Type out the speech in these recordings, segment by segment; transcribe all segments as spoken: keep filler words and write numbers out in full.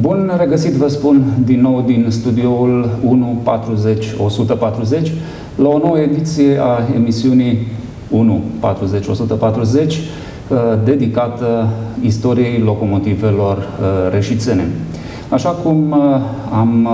Bun regăsit, vă spun, din nou din studioul unu patruzeci o sută patruzeci la o nouă ediție a emisiunii unu patruzeci o sută patruzeci dedicată istoriei locomotivelor reșițene. Așa cum am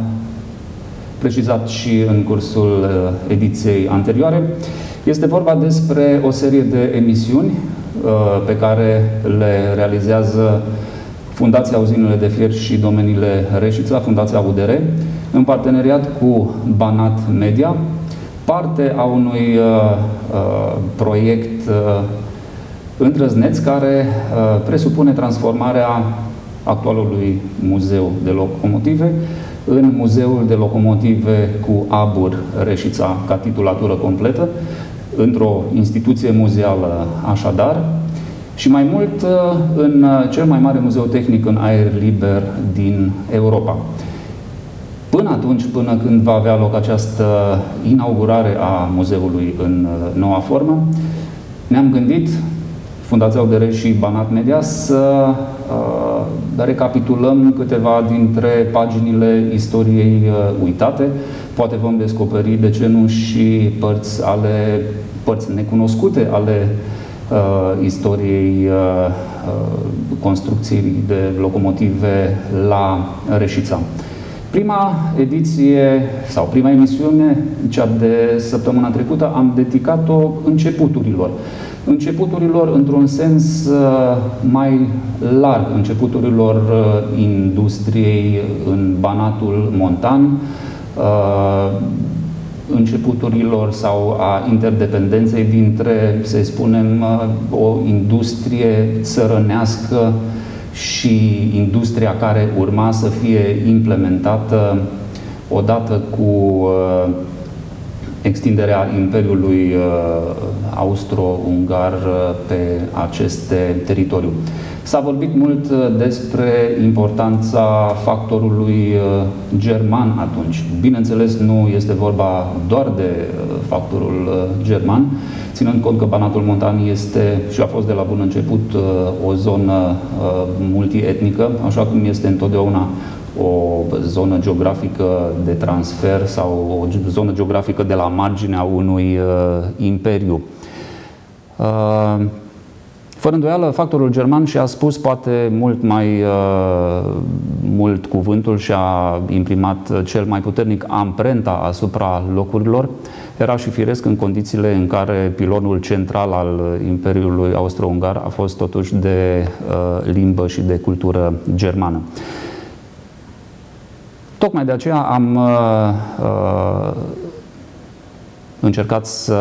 precizat și în cursul ediției anterioare, este vorba despre o serie de emisiuni pe care le realizează Fundația Uzinele de Fier și Domeniile Reșița, Fundația U D R, în parteneriat cu Banat Media, parte a unui uh, uh, proiect uh, îndrăzneț care uh, presupune transformarea actualului muzeu de locomotive în Muzeul de Locomotive cu Abur Reșița, ca titulatură completă, într-o instituție muzeală așadar, și mai mult în cel mai mare muzeu tehnic în aer liber din Europa. Până atunci, până când va avea loc această inaugurare a muzeului în noua formă, ne-am gândit, Fundația U D R și Banat Media, să uh, recapitulăm câteva dintre paginile istoriei uh, uitate. Poate vom descoperi, de ce nu, și părți, ale, părți necunoscute ale Uh, istoriei uh, uh, construcției de locomotive la Reșița. Prima ediție sau prima emisiune, cea de săptămâna trecută, am dedicat-o începuturilor. Începuturilor într-un sens uh, mai larg, începuturilor uh, industriei în Banatul Montan, uh, începuturilor sau a interdependenței dintre, să spunem, o industrie țărănească și industria care urma să fie implementată odată cu extinderea Imperiului Austro-Ungar pe aceste teritorii. S-a vorbit mult despre importanța factorului german atunci. Bineînțeles, nu este vorba doar de factorul german, ținând cont că Banatul Montan este și a fost de la bun început o zonă multietnică, așa cum este întotdeauna o zonă geografică de transfer sau o zonă geografică de la marginea unui imperiu. Fără îndoială, factorul german și-a spus poate mult mai uh, mult cuvântul și a imprimat cel mai puternic amprenta asupra locurilor. Era și firesc în condițiile în care pilonul central al Imperiului Austro-Ungar a fost totuși de uh, limbă și de cultură germană. Tocmai de aceea am uh, uh, încercat să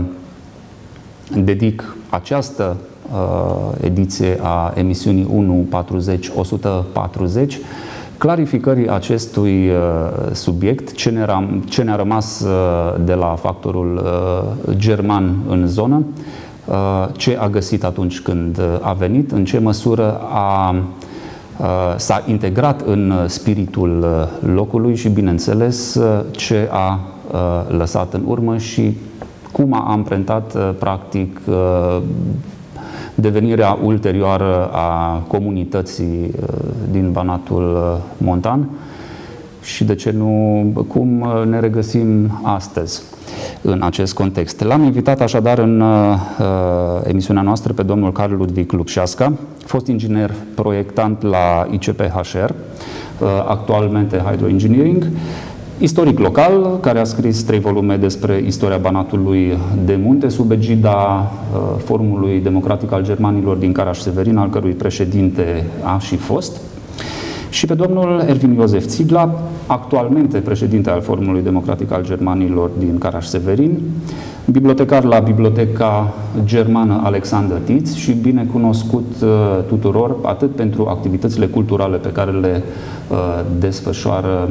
dedic această ediție a emisiunii unu patruzeci o sută patruzeci clarificării acestui subiect, ce ne-a, ce ne-a rămas de la factorul german în zonă, ce a găsit atunci când a venit, în ce măsură a s-a integrat în spiritul locului și, bineînțeles, ce a lăsat în urmă și cum a amprentat practic devenirea ulterioară a comunității din Banatul Montan și, de ce nu, cum ne regăsim astăzi în acest context. L-am invitat așadar în uh, emisiunea noastră pe domnul Carl Ludwig Lupșeasca, fost inginer proiectant la I C P H R, uh, actualmente Hydro Engineering, istoric local, care a scris trei volume despre istoria Banatului de Munte, sub egida uh, Forumului Democratic al Germanilor din Caraș-Severin, al cărui președinte a și fost, și pe domnul Ervin Iosef Țigla, actualmente președinte al Forumului Democratic al Germanilor din Caraș-Severin, bibliotecar la Biblioteca Germană Alexander Tietz și bine cunoscut uh, tuturor, atât pentru activitățile culturale pe care le uh, desfășoară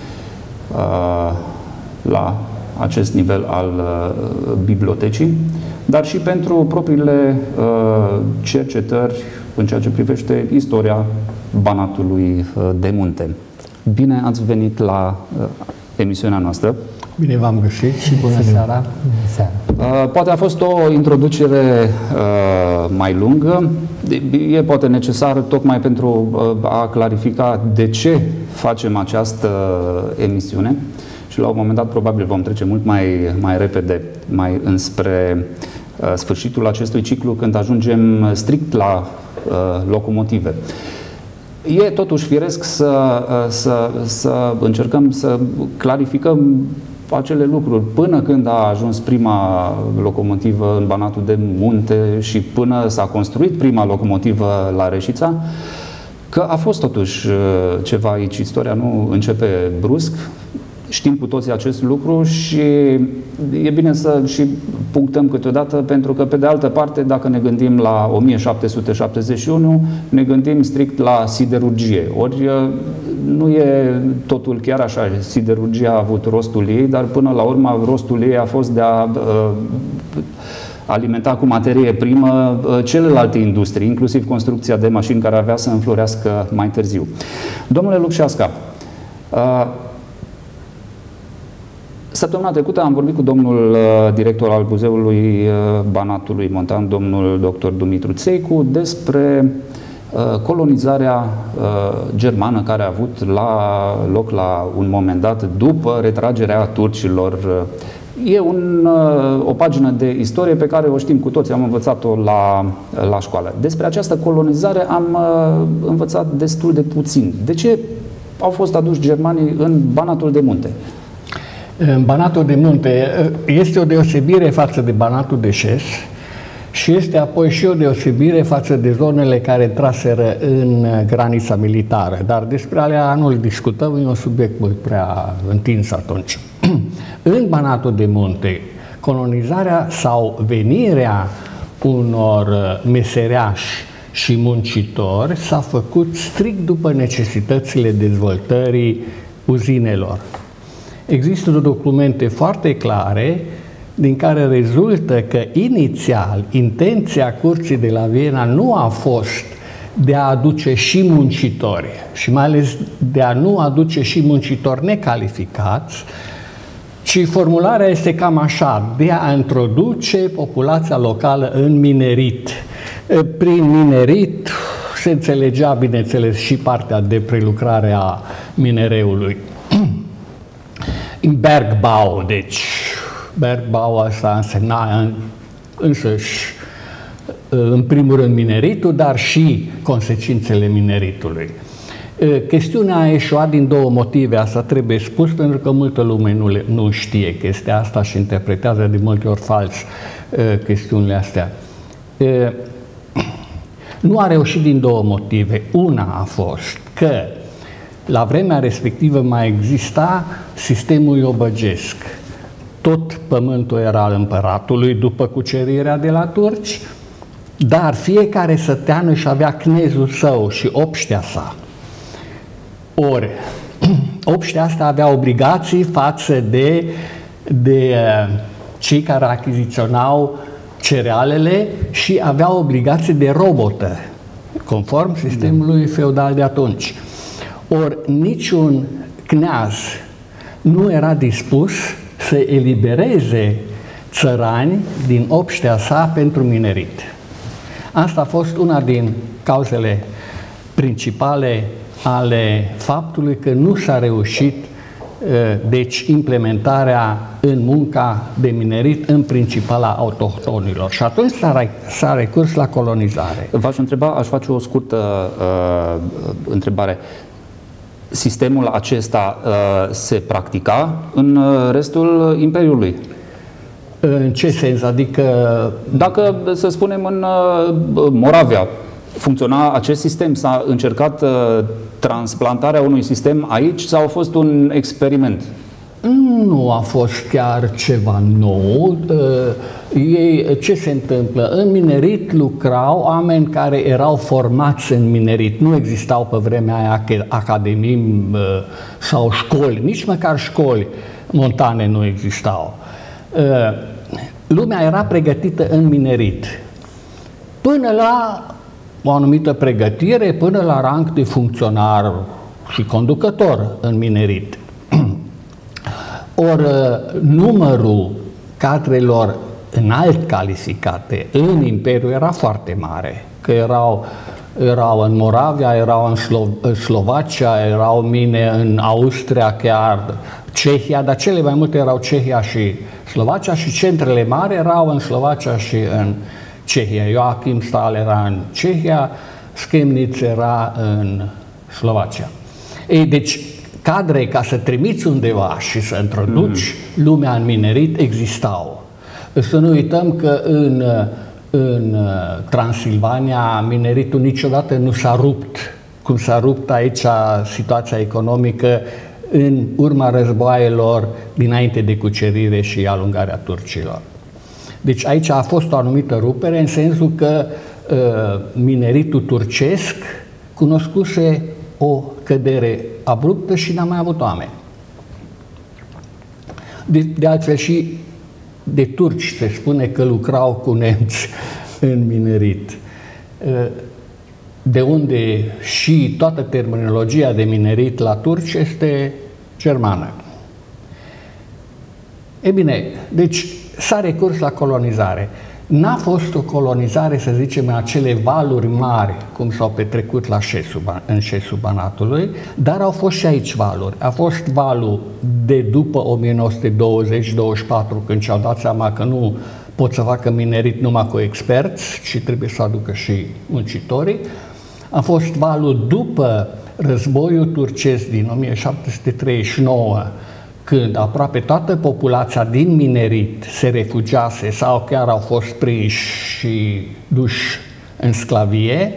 la acest nivel al bibliotecii, dar și pentru propriile cercetări în ceea ce privește istoria Banatului de Munte. Bine ați venit la emisiunea noastră. Bine v-am găsit și bună seara! Bună seara! Uh, poate a fost o introducere uh, mai lungă. E poate necesar tocmai pentru uh, a clarifica de ce facem această emisiune și la un moment dat probabil vom trece mult mai, mai repede mai înspre uh, sfârșitul acestui ciclu când ajungem strict la uh, locomotive. E totuși firesc să, să, să încercăm să clarificăm acele lucruri până când a ajuns prima locomotivă în Banatul de Munte și până s-a construit prima locomotivă la Reșița, că a fost totuși ceva aici. Istoria nu începe brusc. Știm cu toții acest lucru și e bine să și punctăm câteodată, pentru că, pe de altă parte, dacă ne gândim la o mie șapte sute șaptezeci și unu, ne gândim strict la siderurgie. Ori nu e totul chiar așa. Siderurgia a avut rostul ei, dar până la urmă rostul ei a fost de a uh, alimenta cu materie primă uh, celelalte industrii, inclusiv construcția de mașini, care avea să înflorească mai târziu. Domnule Lucșeasca, uh, săptămâna trecută am vorbit cu domnul uh, director al Muzeului uh, Banatului Montan, domnul doctor Dumitru Țeicu, despre uh, colonizarea uh, germană care a avut la loc la un moment dat după retragerea turcilor. E un, uh, o pagină de istorie pe care o știm cu toți, am învățat-o la, la școală. Despre această colonizare am uh, învățat destul de puțin. De ce au fost aduși germanii în Banatul de Munte? În Banatul de Munte este o deosebire față de Banatul de Șes și este apoi și o deosebire față de zonele care traseră în granița militară. Dar despre alea nu-l discutăm, e un subiect mult prea întins atunci. În Banatul de Munte, colonizarea sau venirea unor meseriași și muncitori s-a făcut strict după necesitățile dezvoltării uzinelor. Există documente foarte clare din care rezultă că inițial intenția Curții de la Viena nu a fost de a aduce și muncitori și mai ales de a nu aduce și muncitori necalificați, ci formularea este cam așa: de a introduce populația locală în minerit. Prin minerit se înțelegea, bineînțeles, și partea de prelucrare a minereului. Bergbau, deci Bergbau asta însemna însăși în primul rând mineritul, dar și consecințele mineritului. Chestiunea a eșuat din două motive, asta trebuie spus, pentru că multă lume nu, le, nu știe chestia asta și interpretează de multe ori fals chestiunile astea. Nu a reușit din două motive. Una a fost că la vremea respectivă mai exista sistemul iobăgesc. Tot pământul era al împăratului după cucerirea de la turci, dar fiecare sătean își avea cnezul său și obștea sa. Ori, obștea asta avea obligații față de, de cei care achiziționau cerealele și avea obligații de robotă, conform sistemului feudal de atunci. Ori niciun cneaz nu era dispus să elibereze țărani din obștea sa pentru minerit. Asta a fost una din cauzele principale ale faptului că nu s-a reușit deci implementarea în munca de minerit în principal a autohtonilor. Și atunci s-a recurs la colonizare. V-aș întreba, aș face o scurtă uh, întrebare. Sistemul acesta uh, se practica în restul Imperiului? În ce sens? Adică... Dacă, să spunem, în uh, Moravia funcționa acest sistem, s-a încercat uh, transplantarea unui sistem aici sau a fost un experiment? Nu a fost chiar ceva nou. Ei, ce se întâmplă? În minerit lucrau oameni care erau formați în minerit. Nu existau pe vremea aia academii sau școli, nici măcar școli montane nu existau. Lumea era pregătită în minerit. Până la o anumită pregătire, până la rang de funcționar și conducător în minerit. Ori numărul cadrelor înalt calificate în Imperiu era foarte mare, că erau, erau în Moravia, erau în Slo- Slovacia, erau mine în Austria, chiar Cehia, dar cele mai multe erau Cehia și Slovacia și centrele mari erau în Slovacia și în Cehia. Joachim Stal era în Cehia, Chemnitz era în Slovacia. Ei, deci, cadre ca să trimiți undeva și să introduci mm. lumea în minerit existau. Să nu uităm că în, în Transilvania mineritul niciodată nu s-a rupt, cum s-a rupt aici situația economică în urma războaielor dinainte de cucerire și alungarea turcilor. Deci aici a fost o anumită rupere în sensul că uh, mineritul turcesc cunoscuse o cădere abruptă și n-a mai avut oameni. De, de altfel și de turci se spune că lucrau cu nemți în minerit. De unde și toată terminologia de minerit la turci este germană. E bine, deci s-a recurs la colonizare. N-a fost o colonizare, să zicem, în acele valuri mari, cum s-au petrecut la șesul, în șesul Banatului, dar au fost și aici valuri. A fost valul de după o mie nouă sute douăzeci douăzeci și patru, când și-au dat seama că nu pot să facă minerit numai cu experți, ci trebuie să aducă și muncitorii. A fost valul după războiul turcesc din o mie șapte sute treizeci și nouă, când aproape toată populația din minerit se refugiase sau chiar au fost prinși și duși în sclavie.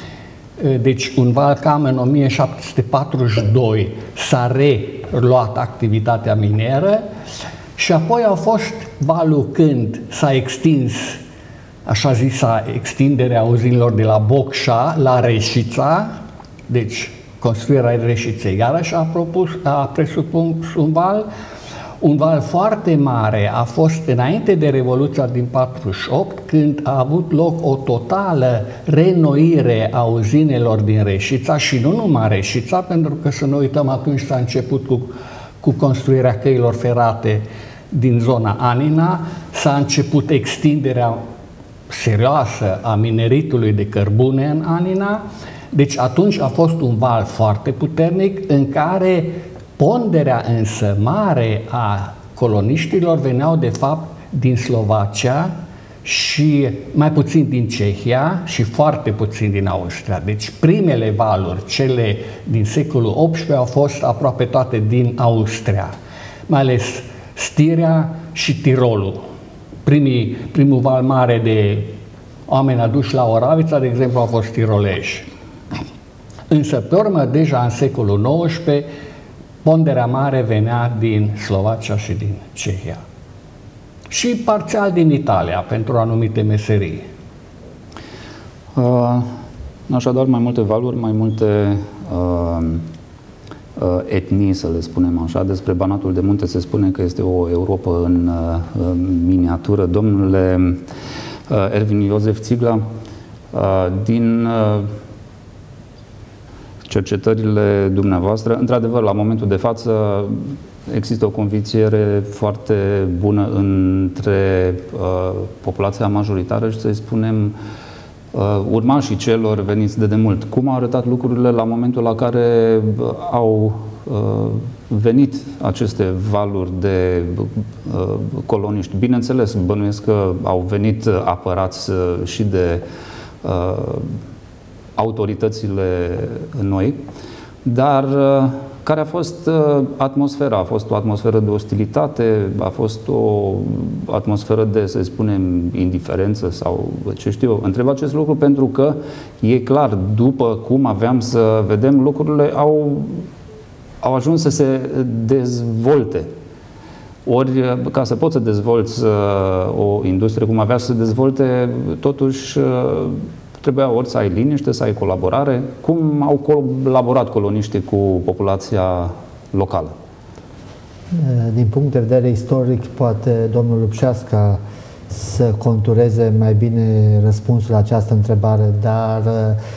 Deci un val cam în o mie șapte sute patruzeci și doi s-a reluat activitatea minieră și apoi au fost valul când s-a extins, așa zisa, extinderea uzinilor de la Bocșa la Reșița, deci construirea Reșiței iarăși a, propus, a presupus un val. Un val foarte mare a fost înainte de Revoluția din patruzeci și opt, când a avut loc o totală reînnoire a uzinelor din Reșița și nu numai Reșița, pentru că să nu uităm, atunci s-a început cu, cu construirea căilor ferate din zona Anina, s-a început extinderea serioasă a mineritului de cărbune în Anina. Deci atunci a fost un val foarte puternic în care ponderea însă mare a coloniștilor veneau de fapt din Slovacia și mai puțin din Cehia și foarte puțin din Austria. Deci primele valuri, cele din secolul optsprezece, au fost aproape toate din Austria, mai ales Stirea și Tirolul. Primii, primul val mare de oameni aduși la Oravița, de exemplu, au fost tiroleși. Însă, pe urmă, deja în secolul nouăsprezece, ponderea mare venea din Slovacia și din Cehia. Și parțial din Italia, pentru anumite meserii. Uh, așadar, mai multe valuri, mai multe uh, uh, etnii, să le spunem așa. Despre Banatul de Munte se spune că este o Europa în uh, miniatură. Domnule uh, Ervin Iosef Țiglă, uh, din uh, cercetările dumneavoastră, într-adevăr, la momentul de față există o conviețuire foarte bună între uh, populația majoritară și, să spunem, uh, urmașii celor veniți de demult. Cum au arătat lucrurile la momentul la care au uh, venit aceste valuri de uh, coloniști? Bineînțeles, bănuiesc că au venit apărați și de uh, autoritățile noi, dar care a fost atmosfera? A fost o atmosferă de ostilitate, a fost o atmosferă de, să spunem, indiferență sau ce știu eu. Întreb acest lucru pentru că e clar, după cum aveam să vedem, lucrurile au, au ajuns să se dezvolte. Ori, ca să poți să dezvolți o industrie cum avea să se dezvolte, totuși trebuia ori să ai liniște, să ai colaborare. Cum au colaborat coloniștii cu populația locală? Din punct de vedere istoric, poate domnul Lupșească să contureze mai bine răspunsul la această întrebare, dar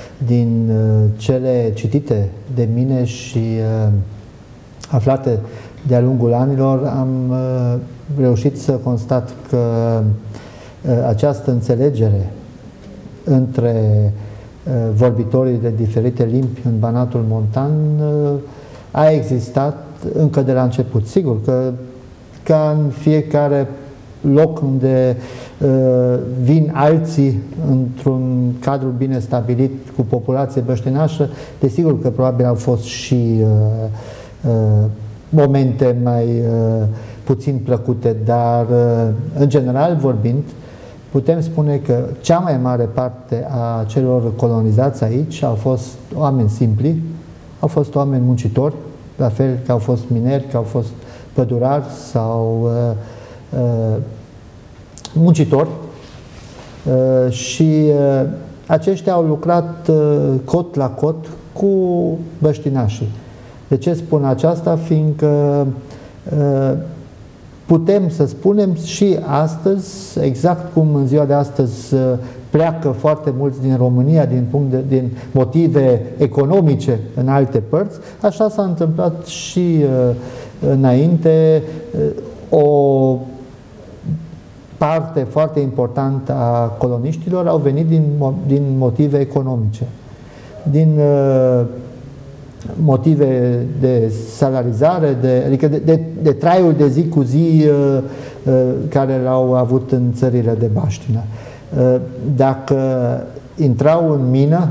din cele citite de mine și aflate de-a lungul anilor am reușit să constat că această înțelegere între vorbitorii de diferite limbi în Banatul Montan a existat încă de la început. Sigur că ca în fiecare loc unde uh, vin alții într-un cadru bine stabilit cu populație băștinașă, desigur că probabil au fost și uh, uh, momente mai uh, puțin plăcute, dar uh, în general vorbind, putem spune că cea mai mare parte a celor colonizați aici au fost oameni simpli, au fost oameni muncitori, la fel că au fost mineri, că au fost pădurari sau uh, uh, muncitori uh, și uh, aceștia au lucrat uh, cot la cot cu băștinașii. De ce spun aceasta? Fiindcă uh, putem să spunem și astăzi, exact cum în ziua de astăzi uh, pleacă foarte mulți din România din, punct de, din motive economice în alte părți, așa s-a întâmplat și uh, înainte. Uh, o parte foarte importantă a coloniștilor au venit din, din motive economice, din uh, motive de salarizare, de, adică de, de, de traiul de zi cu zi uh, uh, care l-au avut în țările de baștină. Uh, dacă intrau în mină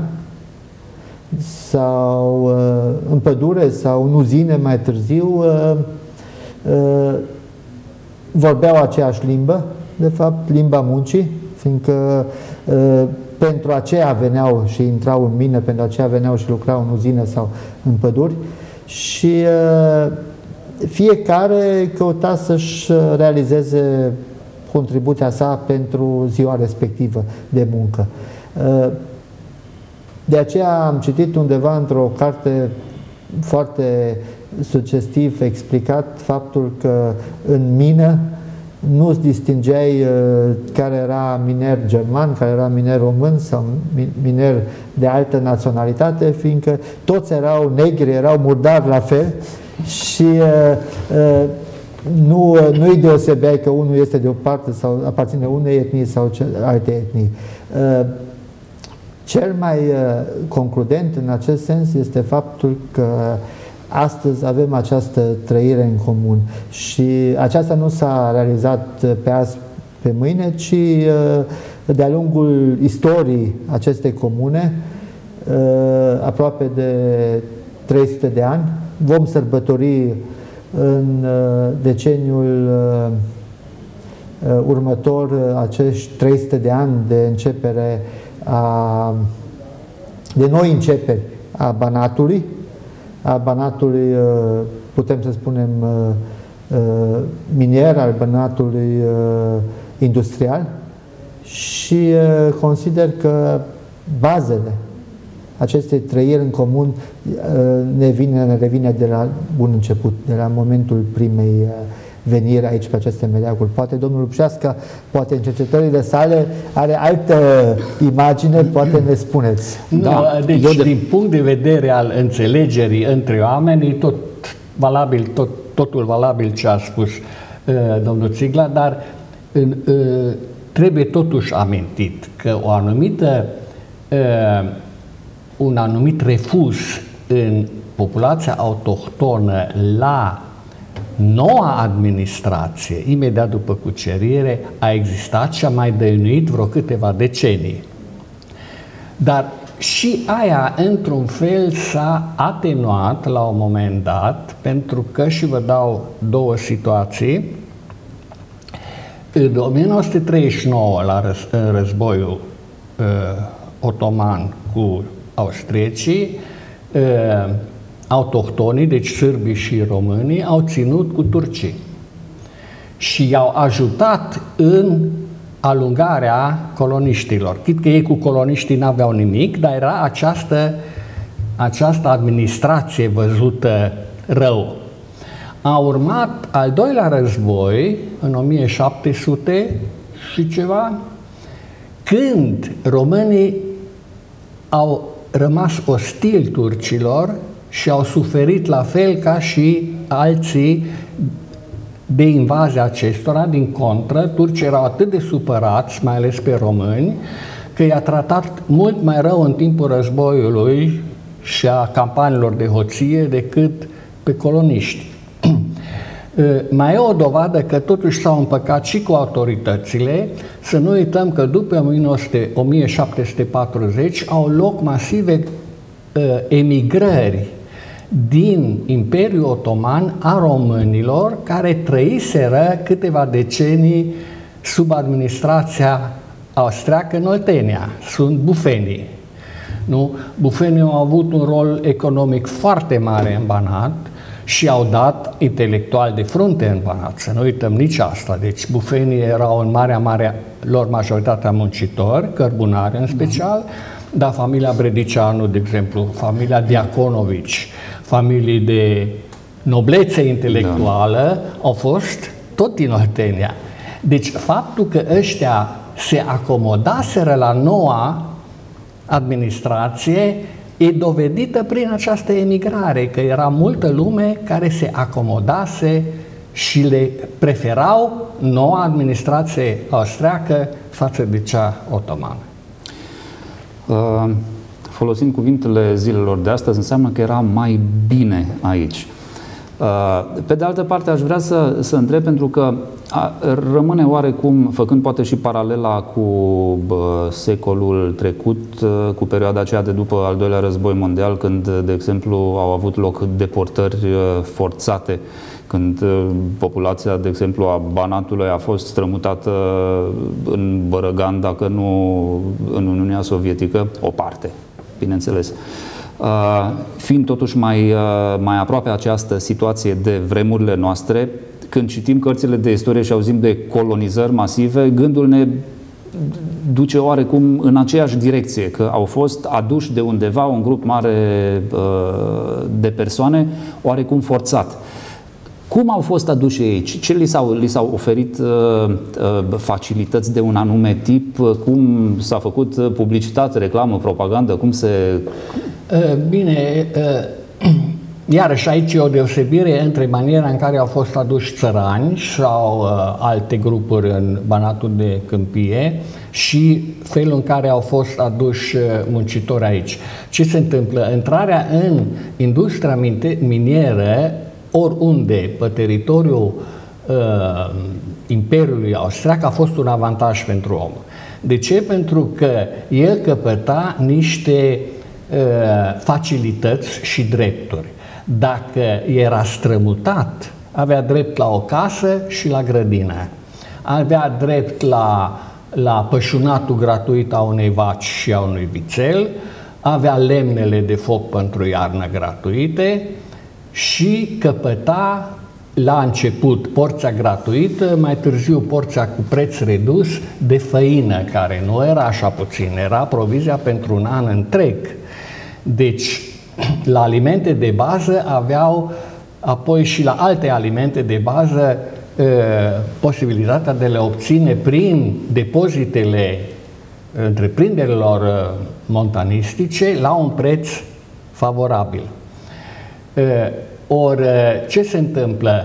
sau uh, în pădure sau în uzine mai târziu, uh, uh, vorbeau aceeași limbă, de fapt limba muncii, fiindcă uh, pentru aceea veneau și intrau în mine, pentru aceea veneau și lucrau în uzine sau în păduri și uh, fiecare căuta să-și realizeze contribuția sa pentru ziua respectivă de muncă. Uh, de aceea am citit undeva într-o carte foarte sugestiv explicat faptul că în mină nu-ți distingeai uh, care era miner german, care era miner român sau miner de altă naționalitate, fiindcă toți erau negri, erau murdari la fel și uh, uh, nu, uh, nu-i deosebeai că unul este de o parte sau aparține unei etnii sau alte etnii. Uh, cel mai uh, concludent în acest sens este faptul că astăzi avem această trăire în comun și aceasta nu s-a realizat pe azi, pe mâine, ci de-a lungul istoriei acestei comune, aproape de trei sute de ani. Vom sărbători în deceniul următor acești trei sute de ani de începere a, de noi începeri a Banatului, a Banatului, putem să spunem, minier, al Banatului industrial și consider că bazele acestei trăiri în comun ne, vine, ne revine de la bun început, de la momentul primei venire aici pe aceste meleaguri. Poate domnul Lupșească, poate în cercetările sale are altă imagine, poate ne spuneți. Nu, da. Deci, de... din punct de vedere al înțelegerii între oameni, tot valabil, tot, totul valabil ce a spus uh, domnul Țigla, dar uh, trebuie totuși amintit că o anumită, uh, un anumit refuz în populația autohtonă la noua administrație, imediat după cucerire, a existat și a mai dăinuit vreo câteva decenii. Dar și aia, într-un fel, s-a atenuat la un moment dat, pentru că, și vă dau două situații, în o mie nouă sute treizeci și nouă, la răz, în războiul uh, otoman cu austriecii, uh, autohtonii, deci sârbii și românii, au ținut cu turcii și i-au ajutat în alungarea coloniștilor. Chit că ei cu coloniștii n-aveau nimic, dar era această, această administrație văzută rău. A urmat al doilea război, în o mie șapte sute și ceva, când românii au rămas ostili turcilor și au suferit la fel ca și alții de invazia acestora. Din contră, turcii erau atât de supărați, mai ales pe români, că i-a tratat mult mai rău în timpul războiului și a campaniilor de hoție decât pe coloniști. Mai e o dovadă că totuși s-au împăcat și cu autoritățile. Să nu uităm că după o mie șapte sute patruzeci au loc masive uh, emigrări din Imperiul Otoman a românilor care trăiseră câteva decenii sub administrația austriacă în Oltenia. Sunt bufenii. Nu? Bufenii au avut un rol economic foarte mare în Banat și au dat intelectuali de frunte în Banat. Să nu uităm nici asta. Deci bufenii erau în marea, marea lor majoritatea muncitori, cărbunari în special, dar familia Bredicianu, de exemplu, familia Diaconovici, familii de noblețe intelectuală, da, au fost tot din Oltenia. Deci faptul că ăștia se acomodaseră la noua administrație e dovedită prin această emigrare, că era multă lume care se acomodase și le preferau noua administrație austriacă față de cea otomană. Uh, folosind cuvintele zilelor de astăzi, înseamnă că era mai bine aici. Uh, pe de altă parte, aș vrea să, să întreb, pentru că a, rămâne oarecum, făcând poate și paralela cu bă, secolul trecut, cu perioada aceea de după al doilea război mondial, când, de exemplu, au avut loc deportări forțate, când populația, de exemplu, a Banatului a fost strămutată în Bărăgan, dacă nu în Uniunea Sovietică, o parte, bineînțeles. Uh, fiind totuși mai, uh, mai aproape această situație de vremurile noastre, când citim cărțile de istorie și auzim de colonizări masive, gândul ne duce oarecum în aceeași direcție, că au fost aduși de undeva un grup mare uh, de persoane, oarecum forțat. Cum au fost aduși aici? Ce li s-au, li s-au oferit uh, uh, facilități de un anume tip? Cum s-a făcut publicitate, reclamă, propagandă? Cum se... Bine, iarăși aici e o deosebire între maniera în care au fost aduși țărani sau alte grupuri în Banatul de Câmpie și felul în care au fost aduși muncitori aici. Ce se întâmplă? Intrarea în industria minieră oriunde pe teritoriul uh, Imperiului Austriac a fost un avantaj pentru om. De ce? Pentru că el căpăta niște facilități și drepturi. Dacă era strămutat, avea drept la o casă și la grădină. Avea drept la, la pășunatul gratuit a unei vaci și a unui vițel, avea lemnele de foc pentru iarnă gratuite și căpăta la început porția gratuită, mai târziu porția cu preț redus de făină, care nu era așa puțin, era provizia pentru un an întreg. Deci, la alimente de bază aveau, apoi și la alte alimente de bază, posibilitatea de le obține prin depozitele întreprinderilor montanistice la un preț favorabil. Ori, ce se întâmplă?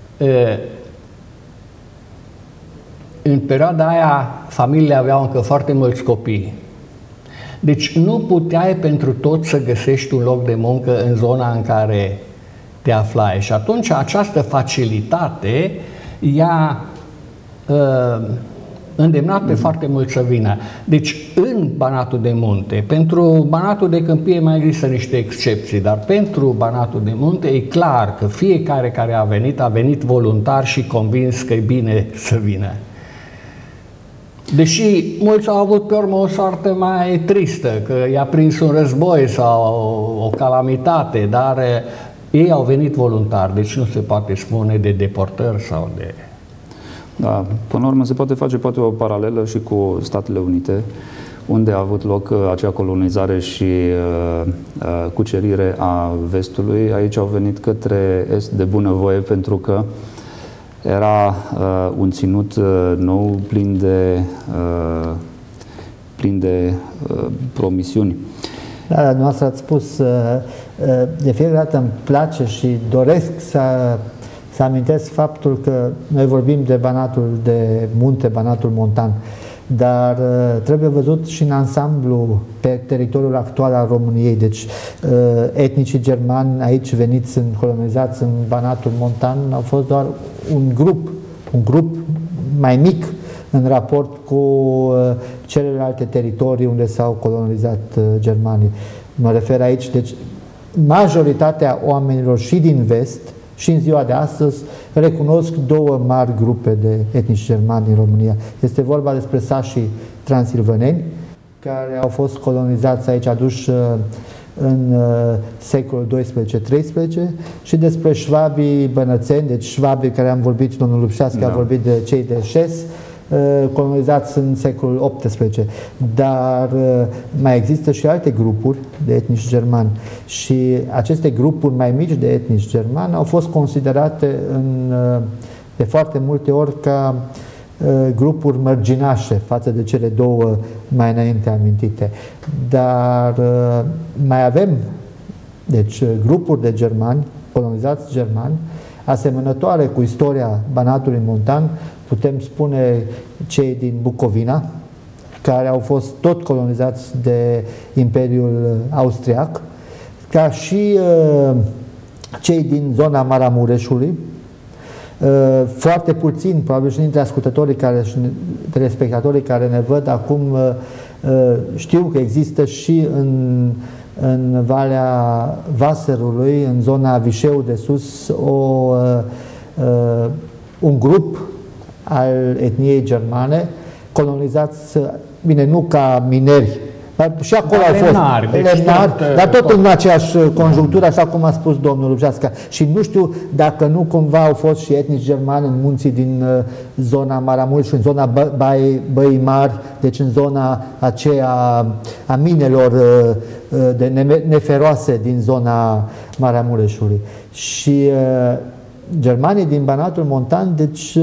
În perioada aia, familiile aveau încă foarte mulți copii. Deci nu puteai pentru tot să găsești un loc de muncă în zona în care te aflai. Și atunci această facilitate i-a uh, îndemnat pe foarte mult să vină. Deci în Banatul de Munte, pentru Banatul de Câmpie mai există niște excepții, dar pentru Banatul de Munte e clar că fiecare care a venit, a venit voluntar și convins că e bine să vină. Deși mulți au avut pe urmă o soartă mai tristă, că i-a prins un război sau o, o calamitate, dar ei au venit voluntari, deci nu se poate spune de deportări sau de... Da, până la urmă se poate face poate o paralelă și cu Statele Unite, unde a avut loc acea colonizare și uh, uh, cucerire a vestului. Aici au venit către est de bunăvoie pentru că era uh, un ținut uh, nou, plin de, uh, plin de uh, promisiuni. Da, noastră ați spus, de fiecare dată îmi place și doresc să, să amintesc faptul că noi vorbim de Banatul de Munte, Banatul Montan, dar trebuie văzut și în ansamblu pe teritoriul actual al României. Deci etnicii germani aici veniți, în, colonizați în Banatul Montan, au fost doar un grup, un grup mai mic în raport cu celelalte teritorii unde s-au colonizat germanii. Mă refer aici, deci majoritatea oamenilor și din vest și în ziua de astăzi recunosc două mari grupe de etnici germani din România. Este vorba despre sașii transilvaneni, care au fost colonizați aici, aduși în secolul doisprezece treisprezece, și despre șvabii bănățeni, deci șvabii care am vorbit, domnul Lupșească da. a vorbit de cei de Șes, colonizați în secolul optsprezece. Dar mai există și alte grupuri de etnici germani și aceste grupuri mai mici de etnici germani au fost considerate în, de foarte multe ori ca grupuri mărginașe față de cele două mai înainte amintite. Dar mai avem deci grupuri de germani, colonizați germani, asemănătoare cu istoria Banatului Montan, putem spune cei din Bucovina, care au fost tot colonizați de Imperiul Austriac, ca și uh, cei din zona Maramureșului, uh, foarte puțin, probabil și dintre ascultătorii care, și telespectatorii care ne văd acum, uh, uh, știu că există și în, în Valea Vaserului, în zona Vișeu de Sus, o, uh, uh, un grup al etniei germane, colonizați, bine, nu ca mineri, dar și acolo au fost lemnari, deci lemnari, tot, dar tot, tot în aceeași conjunctură, așa cum a spus domnul Lupșească. Și nu știu dacă nu cumva au fost și etnici germani în munții din zona Maramureș și în zona Băii Mari, deci în zona aceea a minelor de neferoase din zona Maramureșului. Și germanii din Banatul Montan, deci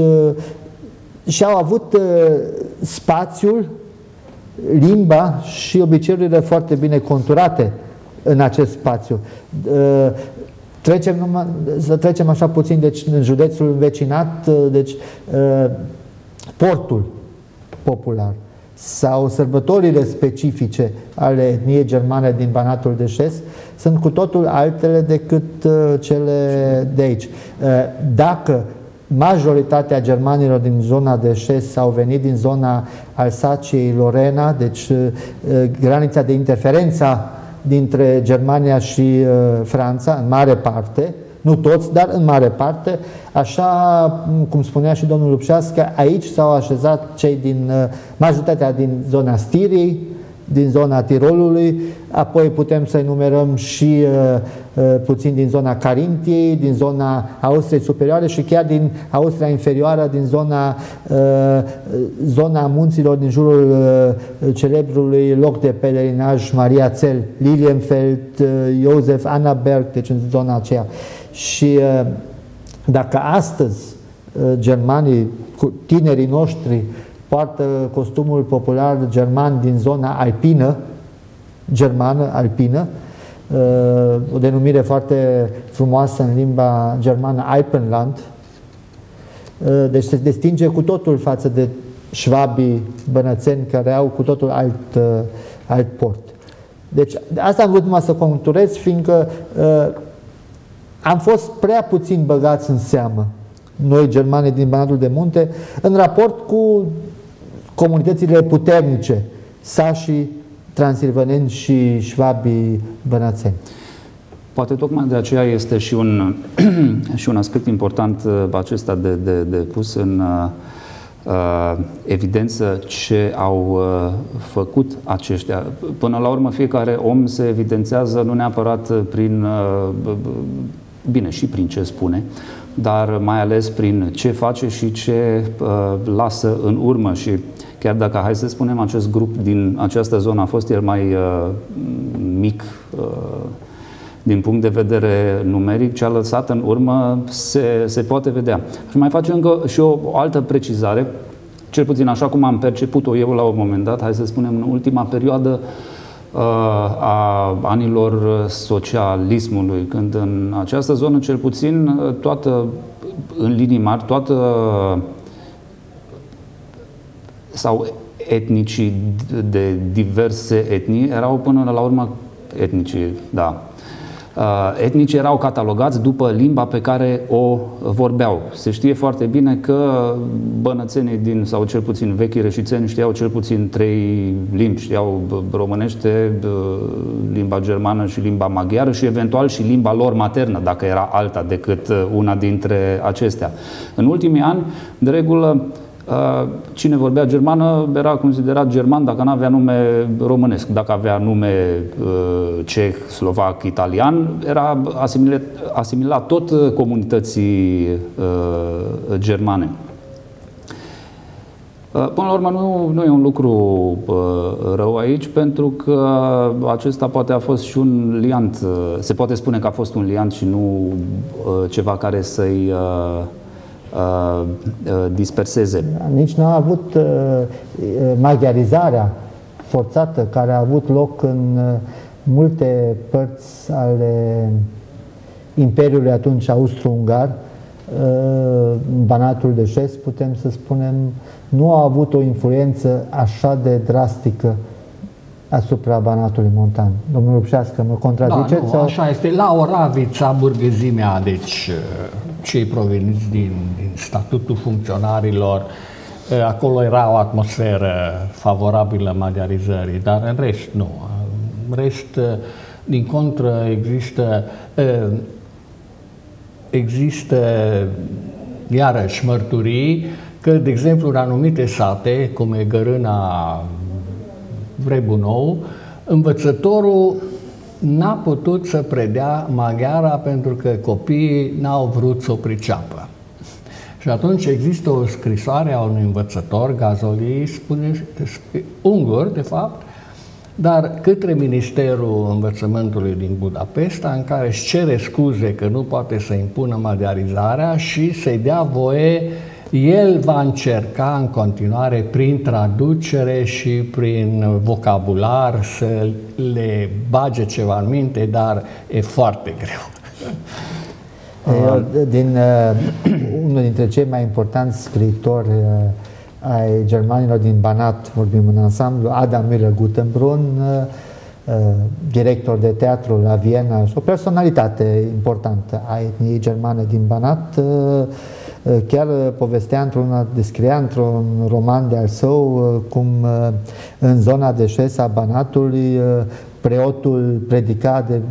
și-au avut uh, spațiul, limba și obiceiurile foarte bine conturate în acest spațiu. Uh, trecem numai, să trecem așa puțin, deci în județul învecinat, uh, deci uh, portul popular sau sărbătorile specifice ale etniei germane din Banatul de Șes sunt cu totul altele decât uh, cele de aici. Uh, dacă majoritatea germanilor din zona de Șes au venit din zona Alsaciei, Lorena, deci granița de interferența dintre Germania și Franța, în mare parte, nu toți, dar în mare parte, așa cum spunea și domnul Lupșească, aici s-au așezat cei din majoritatea din zona Stiriei, din zona Tirolului, apoi putem să enumerăm și uh, uh, puțin din zona Carintiei, din zona Austriei Superioare și chiar din Austria Inferioară, din zona, uh, zona munților din jurul uh, celebrului loc de pelerinaj Mariazell, Lilienfeld, uh, Josef Annaberg, deci în zona aceea. Și uh, dacă astăzi uh, germanii, tinerii noștri, poartă costumul popular german din zona alpină, germană, alpină, o denumire foarte frumoasă în limba germană, Alpenland. Deci se distinge cu totul față de șvabii bănățeni care au cu totul alt, alt port. Deci asta am vrut numai să conturez, fiindcă am fost prea puțin băgați în seamă, noi germanii din Banatul de Munte, în raport cu comunitățile puternice, sașii transilvaneni și șvabii bănățeni. Poate tocmai de aceea este și un, și un aspect important acesta de, de, de pus în uh, evidență ce au uh, făcut aceștia. Până la urmă, fiecare om se evidențează nu neapărat prin, uh, bine, și prin ce spune, dar mai ales prin ce face și ce uh, lasă în urmă. Și chiar dacă, hai să spunem, acest grup din această zonă a fost el mai uh, mic uh, din punct de vedere numeric, ce a lăsat în urmă se, se poate vedea. Și mai face încă și o, o altă precizare, cel puțin așa cum am perceput-o eu la un moment dat, hai să spunem, în ultima perioadă, a anilor socialismului, când în această zonă, cel puțin, toată, în linii mari, toată sau etnicii de diverse etnii erau până la urmă etnicii, da. Etnicii erau catalogați după limba pe care o vorbeau. Se știe foarte bine că bănățenii din, sau cel puțin vechii reșițeni, știau cel puțin trei limbi. Știau românește, limba germană și limba maghiară și eventual și limba lor maternă, dacă era alta decât una dintre acestea. În ultimii ani, de regulă, cine vorbea germană era considerat german dacă nu avea nume românesc. Dacă avea nume ceh, slovac, italian, era asimilat, asimilat tot comunității germane. Până la urmă, nu, nu e un lucru rău aici, pentru că acesta poate a fost și un liant. Se poate spune că a fost un liant și nu ceva care să-i Uh, uh, disperseze. Nici nu a avut uh, maghiarizarea forțată care a avut loc în uh, multe părți ale Imperiului atunci austro-ungar. Uh, Banatul de Șest, putem să spunem, nu a avut o influență așa de drastică asupra Banatului Montan. Domnul Lupșească, mă contraziceți? Da, nu, sau? așa este. La Oravița, burghezimea, deci cei proveniți din, din statutul funcționarilor, acolo era o atmosferă favorabilă maghiarizării, dar în rest nu. În rest, din contră, există există iarăși mărturii că, de exemplu, în anumite sate, cum e Gărâna, Vrebu Nou, învățătorul n-a putut să predea maghiara pentru că copiii n-au vrut să o priceapă. Și atunci există o scrisoare a unui învățător, Gazoli, spune, ungur, de fapt, dar către Ministerul Învățământului din Budapesta, în care își cere scuze că nu poate să impună maghiarizarea și să-i dea voie. El va încerca în continuare, prin traducere și prin vocabular, să le bage ceva în minte, dar e foarte greu. Eu, din, uh, unul dintre cei mai importanți scriitori uh, ai germanilor din Banat, vorbim în ansamblu, Adam Müller-Gutenbrunn, uh, director de teatru la Viena și o personalitate importantă a etniei germane din Banat. Uh, Chiar povestea într-un, descria într-un roman de al său cum în zona de Șes a Banatului preotul predica de,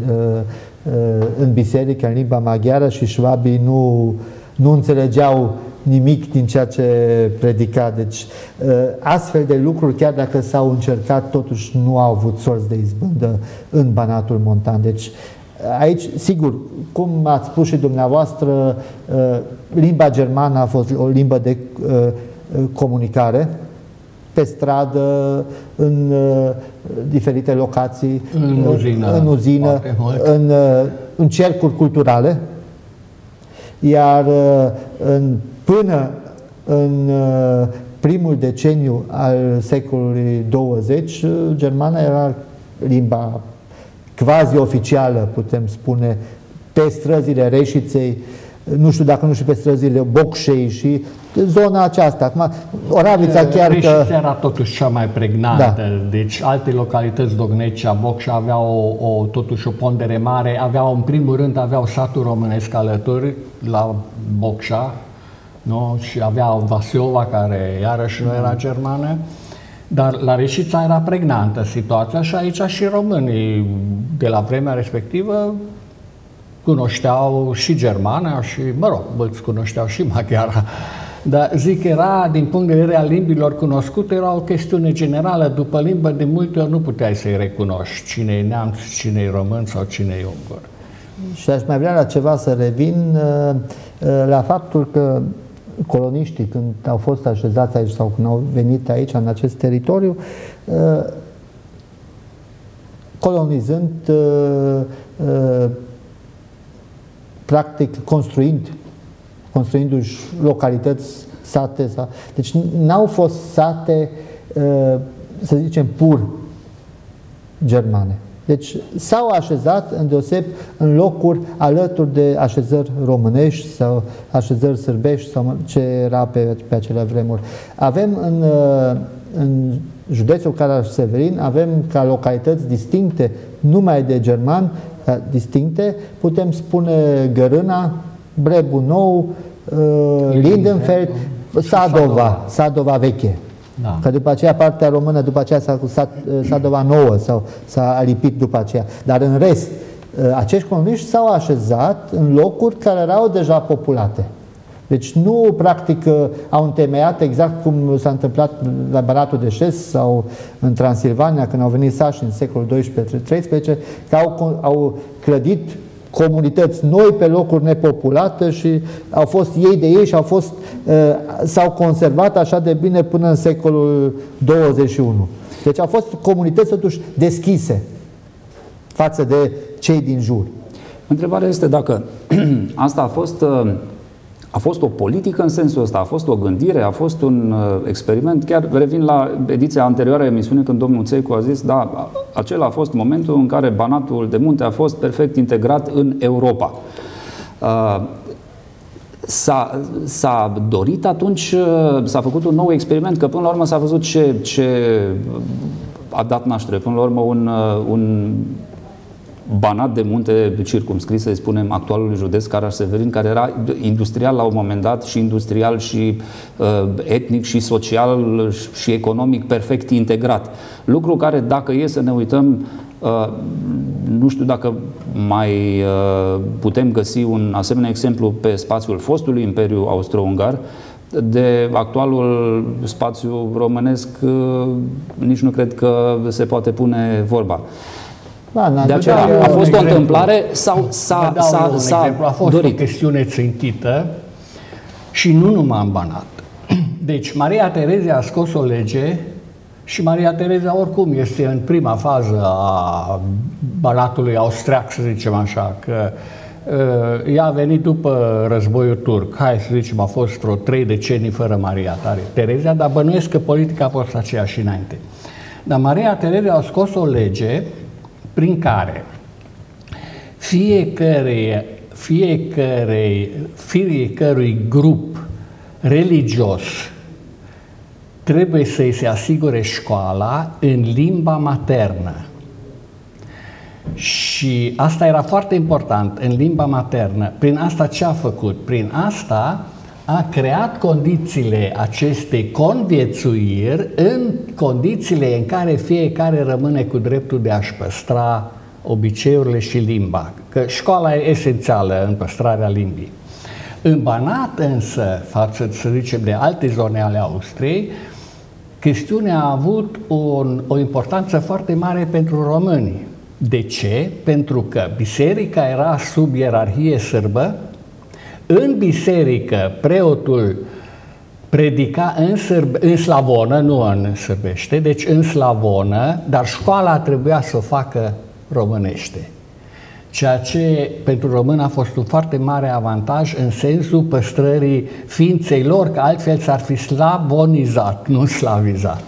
în biserică în limba maghiară și șvabii nu, nu înțelegeau nimic din ceea ce predica. Deci astfel de lucruri, chiar dacă s-au încercat, totuși nu au avut sorți de izbândă în Banatul Montan. Deci aici, sigur, cum ați spus și dumneavoastră, limba germană a fost o limbă de comunicare pe stradă, în diferite locații, în uzină, în, uzină, în, în cercuri culturale, iar în, până în primul deceniu al secolului douăzeci, germana era limba quasi-oficială, putem spune, pe străzile Reșiței, nu știu dacă nu și pe străzile Bocșei și zona aceasta. Acum, Oravița chiar că... Reșița era totuși cea mai pregnantă, da. Deci alte localități, Dognecea, Bocșa, aveau o, o, totuși o pondere mare, aveau, în primul rând, aveau satul românesc alături la Bocșa, nu? Și aveau Vasiova, care iarăși nu era germană. Dar la Reșița era pregnantă situația și aici și românii de la vremea respectivă cunoșteau și germana și, mă rog, mulți cunoșteau și maghiara. Dar zic, era, din punct de vedere al limbilor cunoscute, era o chestiune generală. După limbă, de multe ori nu puteai să-i recunoști cine e neamț, cine e român sau cine e ungur. Și aș mai vrea la ceva să revin, la faptul că coloniștii, când au fost așezați aici sau când au venit aici, în acest teritoriu, colonizând, practic construind, construindu-și localități, sate, deci n-au fost sate, să zicem, pur germane. Deci s-au așezat îndeoseb în locuri alături de așezări românești sau așezări sârbești sau ce era pe, pe acele vremuri. Avem în, în județul Caraș-Severin, avem ca localități distincte, numai de german, distincte, putem spune Gărâna, Brebu Nou, Lindenfeld, Sadova, Sadova veche. Da. Că după aceea partea română, după aceea s-a Sadova nouă sau s-a lipit după aceea. Dar în rest, acești comuniști s-au așezat în locuri care erau deja populate. Deci nu, practic, au întemeiat exact cum s-a întâmplat la Banatul de Șes sau în Transilvania, când au venit sași în secolul doisprezece treisprezece, că au, au clădit comunități noi pe locuri nepopulate și au fost ei de ei și au fost, s-au conservat așa de bine până în secolul douăzeci și unu. Deci au fost comunități totuși deschise față de cei din jur. Întrebarea este dacă asta a fost, a fost o politică în sensul ăsta, a fost o gândire, a fost un experiment. Chiar revin la ediția anterioară a emisiunii când domnul Țeicu a zis, da, acela a fost momentul în care Banatul de Munte a fost perfect integrat în Europa. S-a, s-a dorit atunci, s-a făcut un nou experiment, că până la urmă s-a văzut ce, ce a dat naștere. Până la urmă un, un Banat de Munte circumscris, să spunem, actualului județ Caraș-Severin, care era industrial la un moment dat și industrial și uh, etnic și social și economic perfect integrat. Lucru care, dacă e să ne uităm, uh, nu știu dacă mai uh, putem găsi un asemenea exemplu pe spațiul fostului Imperiu Austro-Ungar, de actualul spațiu românesc, uh, nici nu cred că se poate pune vorba. Da, de aceea a fost o întâmplare sau s-a A fost dorit. O chestiune țintită și nu numai în Banat. Deci Maria Terezia a scos o lege și Maria Terezia oricum este în prima fază a Banatului austriac, să zicem așa, că uh, ea a venit după războiul turc. Hai să zicem, a fost vreo trei decenii fără Maria Terezia, dar bănuiesc că politica a fost aceeași înainte. Dar Maria Terezia a scos o lege prin care fiecare, fiecare, fiecărui grup religios trebuie să-i se asigure școala în limba maternă. Și asta era foarte important, în limba maternă. Prin asta ce a făcut? Prin asta a creat condițiile acestei conviețuiri în condițiile în care fiecare rămâne cu dreptul de a-și păstra obiceiurile și limba. Că școala e esențială în păstrarea limbii. În Banat însă, față, să zicem, de alte zone ale Austriei, chestiunea a avut un, o importanță foarte mare pentru români. De ce? Pentru că biserica era sub ierarhie sârbă. În biserică, preotul predica în, sârb, în slavonă, nu în sârbește, deci în slavonă, dar școala trebuia să o facă românește. Ceea ce pentru român a fost un foarte mare avantaj în sensul păstrării ființei lor, că altfel s-ar fi slavonizat, nu slavizat.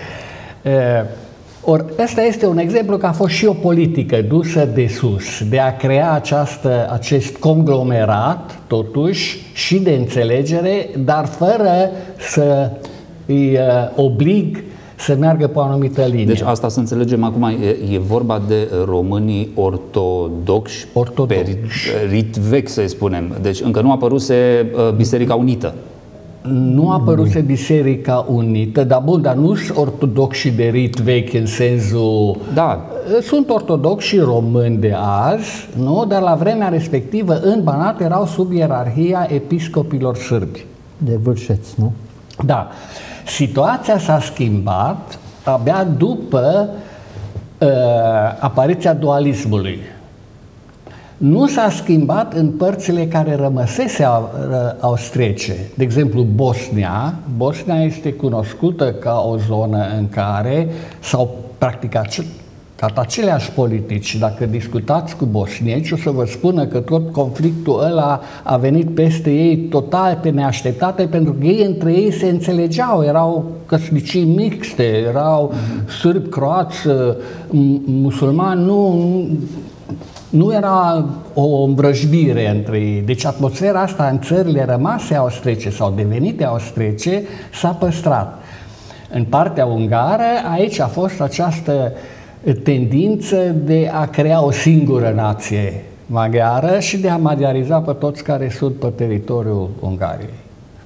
Ori ăsta este un exemplu că a fost și o politică dusă de sus, de a crea această, acest conglomerat, totuși, și de înțelegere, dar fără să îi oblig să meargă pe o anumită linie. Deci asta să înțelegem acum, e, e vorba de românii ortodoxi, ortodoxi. Pe rit vechi, să spunem. Deci încă nu apăruse uh, Biserica Unită. Nu a apăruse Biserica Unită, dar bun, dar nu sunt ortodoxi de rit vechi în sensul... Da. Sunt ortodoxi români de azi, nu? Dar la vremea respectivă în Banat erau sub ierarhia episcopilor sârbi. De vârșeți, nu? Da. Situația s-a schimbat abia după uh, apariția dualismului. Nu s-a schimbat în părțile care rămăsese austriece. De exemplu, Bosnia. Bosnia este cunoscută ca o zonă în care s-au practicat aplicat aceleași politici. Dacă discutați cu bosnieci, o să vă spună că tot conflictul ăla a venit peste ei total pe neașteptate, pentru că ei între ei se înțelegeau, erau căsnicii mixte, erau sârbi, croați, musulmani, nu, nu era o îmbrăjbire între ei. Deci atmosfera asta în țările rămase austriece sau devenite austriece s-a păstrat. În partea ungară, aici a fost această tendință de a crea o singură nație maghiară și de a maghiariza pe toți care sunt pe teritoriul Ungariei.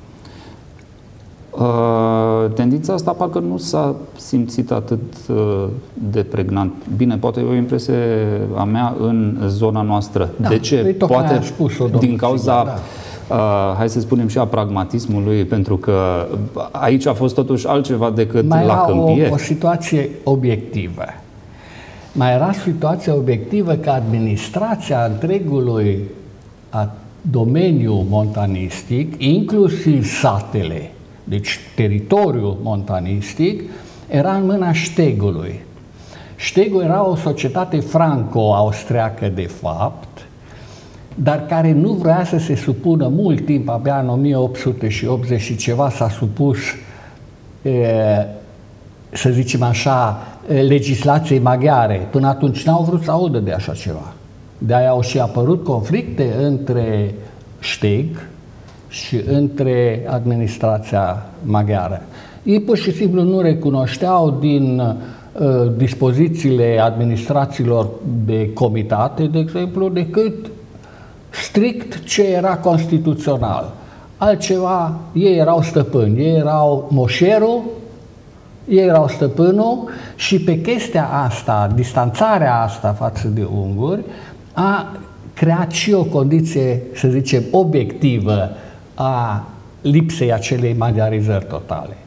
Uh, tendința asta parcă nu s-a simțit atât uh, de pregnant. Bine, poate e o impresie a mea în zona noastră. Da, de ce? Poate din cauza, Sigur, da. Uh, hai să spunem și a pragmatismului, pentru că aici a fost totuși altceva decât mai la câmpie. Mai o, o situație obiectivă. Mai era situația obiectivă că administrația întregului a domeniu montanistic, inclusiv satele, deci teritoriul montanistic, era în mâna ștegului. Ștegul era o societate franco-austriacă de fapt, dar care nu vrea să se supună mult timp, abia în o mie opt sute optzeci și ceva s-a supus, e, să zicem așa, legislației maghiare. Până atunci n-au vrut să audă de așa ceva. De-aia au și apărut conflicte între șteg și între administrația maghiară. Ei pur și simplu nu recunoșteau din uh, dispozițiile administrațiilor de comitate, de exemplu, decât strict ce era constituțional. Altceva, ei erau stăpâni, ei erau moșerul, ei erau stăpânul și pe chestia asta, distanțarea asta față de unguri, a creat și o condiție, să zicem, obiectivă a lipsei acelei maghiarizări totale.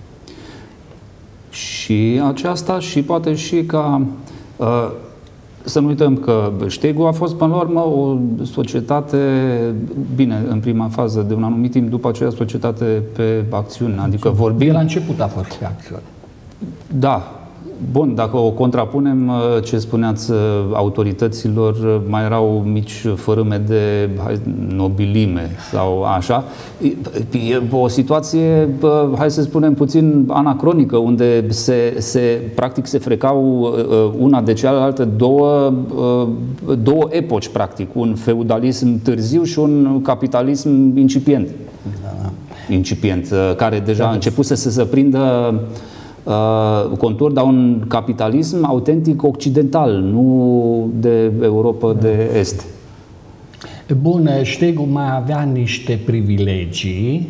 Și aceasta și poate și ca... Uh, să nu uităm că ștegul a fost până la urmă o societate, bine, în prima fază de un anumit timp, după aceea societate pe acțiune, adică vorbim... De la început a fost pe acțiune. Da. Bun, dacă o contrapunem, ce spuneați, autorităților, mai erau mici fărâme de nobilime sau așa. E o situație, hai să spunem, puțin anacronică, unde se, se practic se frecau una de cealaltă două, două epoci, practic, un feudalism târziu și un capitalism incipient. Da. Incipient, care deja a început să se prindă Uh, contur, dar un capitalism autentic occidental, nu de Europa de Est. Bun, ștegul mai avea niște privilegii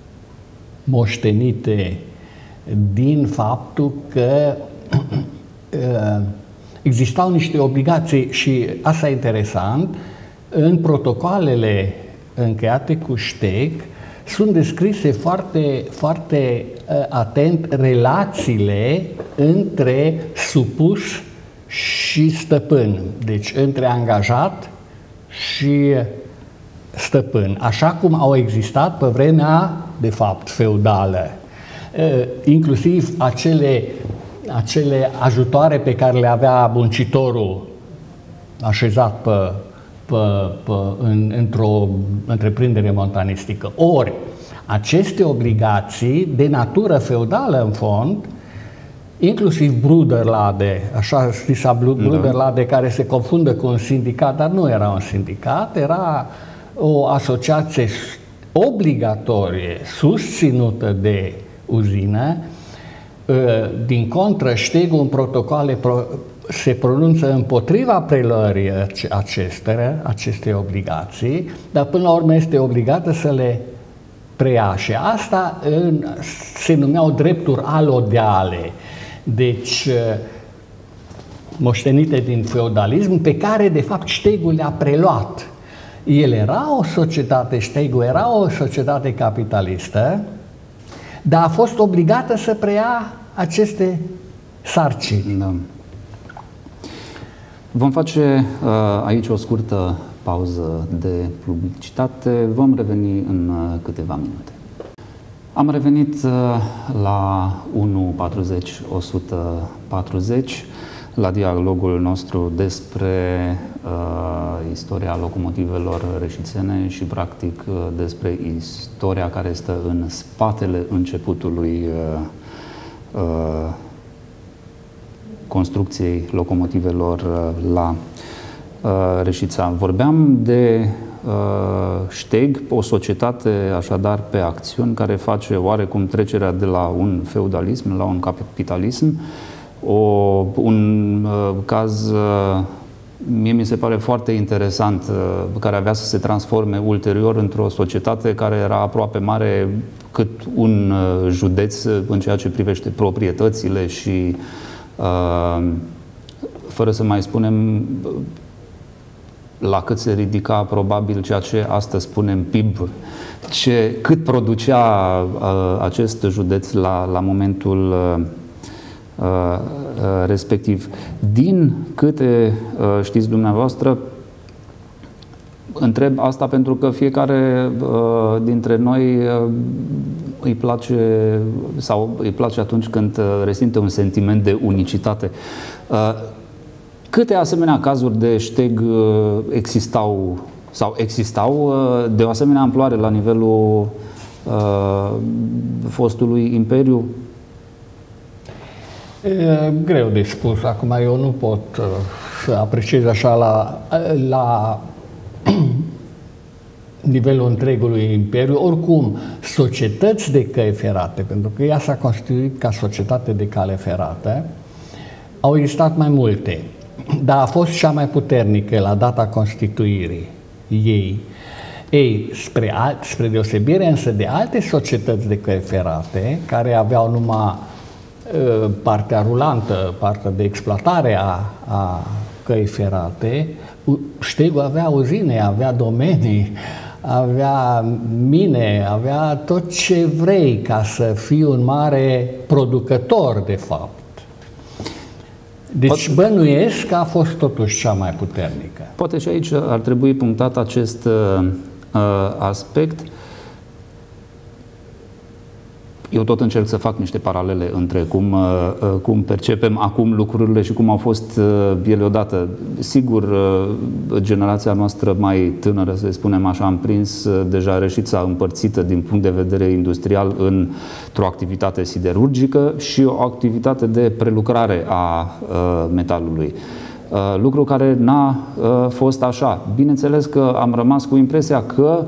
moștenite din faptul că uh, existau niște obligații și asta e interesant, în protocoalele încheiate cu șteg sunt descrise foarte, foarte uh, atent relațiile între supus și stăpân, deci între angajat și stăpân, așa cum au existat pe vremea, de fapt, feudală. Uh, inclusiv acele, acele ajutoare pe care le avea muncitorul așezat pe Pe, pe, în, într-o întreprindere montanistică. Ori, aceste obligații de natură feudală, în fond, inclusiv Bruderlade, așa zisa Bruderlade, da, care se confundă cu un sindicat, dar nu era un sindicat, era o asociație obligatorie, susținută de uzină. Din contră, ștegul în protocoale se pronunță împotriva preluării acestea, acestei obligații, dar până la urmă este obligată să le preia. Și asta în, se numeau drepturi alodeale, deci moștenite din feudalism, pe care de fapt ștegul le-a preluat. El era o societate, ștegul era o societate capitalistă, dar a fost obligată să preia aceste sarcini. Da. Vom face uh, aici o scurtă pauză de publicitate. Vom reveni în uh, câteva minute. Am revenit uh, la unu patruzeci o sută patruzeci. la dialogul nostru despre uh, istoria locomotivelor reșițene și practic uh, despre istoria care stă în spatele începutului uh, uh, construcției locomotivelor uh, la uh, Reșița. Vorbeam de uh, Steg, o societate așadar pe acțiuni care face oarecum trecerea de la un feudalism la un capitalism. O, un uh, caz, uh, mie mi se pare foarte interesant, uh, care avea să se transforme ulterior într-o societate care era aproape mare cât un uh, județ în ceea ce privește proprietățile și, uh, fără să mai spunem la cât se ridica probabil ceea ce astăzi spunem P I B, ce, cât producea uh, acest județ la, la momentul uh, respectiv. Din câte știți dumneavoastră, întreb asta pentru că fiecare dintre noi îi place sau îi place atunci când resimte un sentiment de unicitate. Câte asemenea cazuri de Steg existau sau existau de o asemenea amploare la nivelul fostului imperiu? E greu de spus. Acum eu nu pot uh, să apreciez așa la, la nivelul întregului imperiu. Oricum, societăți de căi ferate, pentru că ea s-a constituit ca societate de cale ferată, au existat mai multe, dar a fost cea mai puternică la data constituirii ei. Ei, spre, alt, spre deosebire însă de alte societăți de căi ferate, care aveau numai partea rulantă, partea de exploatare a, a căi ferate, Stegul avea uzine, avea domenii, avea mine, avea tot ce vrei ca să fii un mare producător, de fapt. Deci bănuiesc că a fost totuși cea mai puternică. Poate și aici ar trebui punctat acest uh, aspect. Eu tot încerc să fac niște paralele între cum, cum percepem acum lucrurile și cum au fost ele odată. Sigur, generația noastră mai tânără, să spunem așa, am prins deja Reșița împărțită din punct de vedere industrial într-o activitate siderurgică și o activitate de prelucrare a metalului. Lucru care n-a fost așa. Bineînțeles că am rămas cu impresia că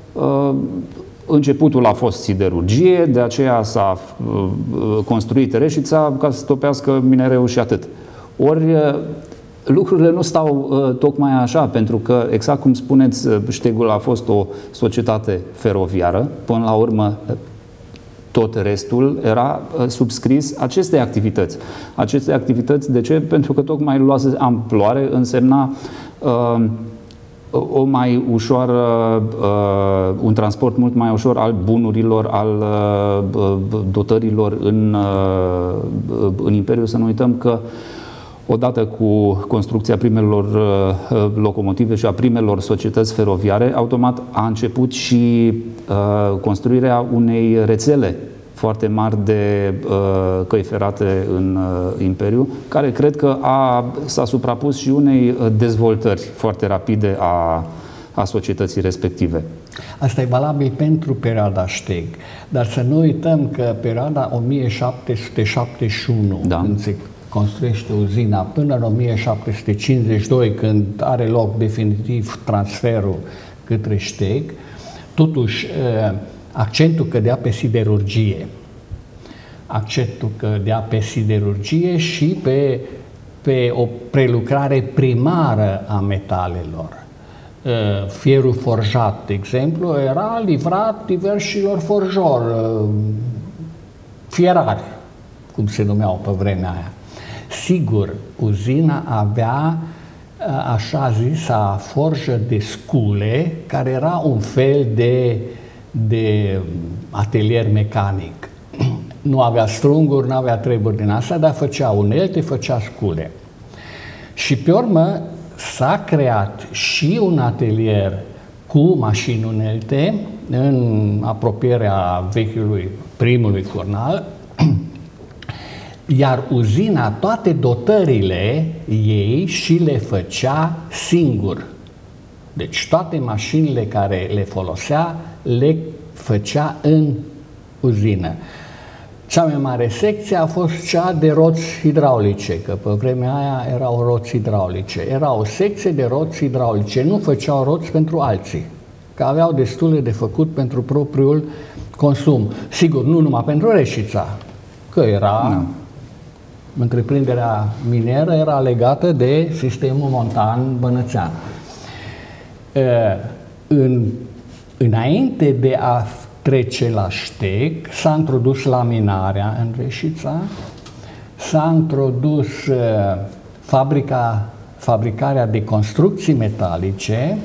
începutul a fost siderurgie, de aceea s-a construit Reșița ca să stopească minereul și atât. Ori lucrurile nu stau tocmai așa, pentru că, exact cum spuneți, Stegul a fost o societate feroviară, până la urmă tot restul era subscris acestei activități. Aceste activități, de ce? Pentru că tocmai luase amploare, însemna uh, o mai ușoară, uh, un transport mult mai ușor al bunurilor, al uh, dotărilor în, uh, în Imperiu. Să nu uităm că odată cu construcția primelor uh, locomotive și a primelor societăți feroviare, automat a început și uh, construirea unei rețele foarte mari de uh, căi ferate în uh, Imperiu, care cred că a, s-a suprapus și unei dezvoltări foarte rapide a, a societății respective. Asta e valabil pentru perioada Steg, dar să nu uităm că perioada o mie șapte sute șaptezeci și unu, da, când se construiește uzina, până în o mie șapte sute cincizeci și doi, când are loc definitiv transferul către Steg, totuși accentul cădea pe siderurgie. Accentul cădea pe siderurgie și pe, pe o prelucrare primară a metalelor. Fierul forjat, de exemplu, era livrat diversilor forjori, fierari, cum se numeau pe vremea aia. Sigur, uzina avea așa zisa forjă de scule, care era un fel de, de atelier mecanic. Nu avea strunguri, nu avea treburi din asta, dar făcea unelte, făcea scule. Și pe urmă s-a creat și un atelier cu mașini unelte în apropierea vechiului primului Curnal, iar uzina toate dotările ei și le făcea singur. Deci toate mașinile care le folosea le făcea în uzină. Cea mai mare secție a fost cea de roți hidraulice, că pe vremea aia erau roți hidraulice. Era o secție de roți hidraulice, nu făceau roți pentru alții, că aveau destule de făcut pentru propriul consum. Sigur, nu numai pentru Reșița, că era... No. Întreprinderea minieră era legată de sistemul montan bănățean. În, înainte de a trece la ștec, s-a introdus laminarea în Reșița, s-a introdus fabrica, fabricarea de construcții metalice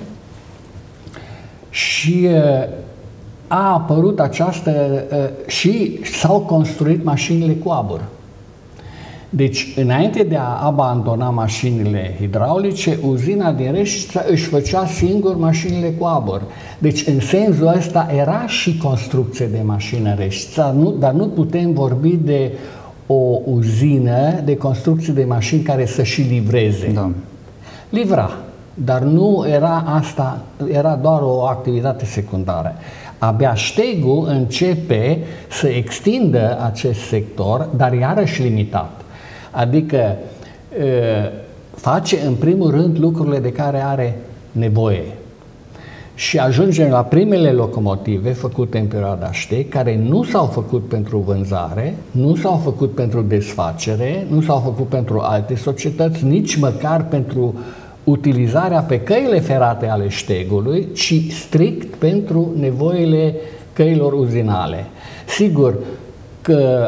și a apărut această și s-au construit mașinile cu abur. Deci, înainte de a abandona mașinile hidraulice, uzina din Reșița își făcea singur mașinile cu abur. Deci, în sensul ăsta, era și construcție de mașină în Reșița, nu, dar nu putem vorbi de o uzină de construcție de mașini care să și livreze. Da. Livra, dar nu era asta, era doar o activitate secundară. Abia ștegul începe să extindă acest sector, dar iarăși limitat. Adică face în primul rând lucrurile de care are nevoie. Și ajungem la primele locomotive făcute în perioada ștec, care nu s-au făcut pentru vânzare, nu s-au făcut pentru desfacere, nu s-au făcut pentru alte societăți, nici măcar pentru utilizarea pe căile ferate ale ștegului, ci strict pentru nevoile căilor uzinale. Sigur că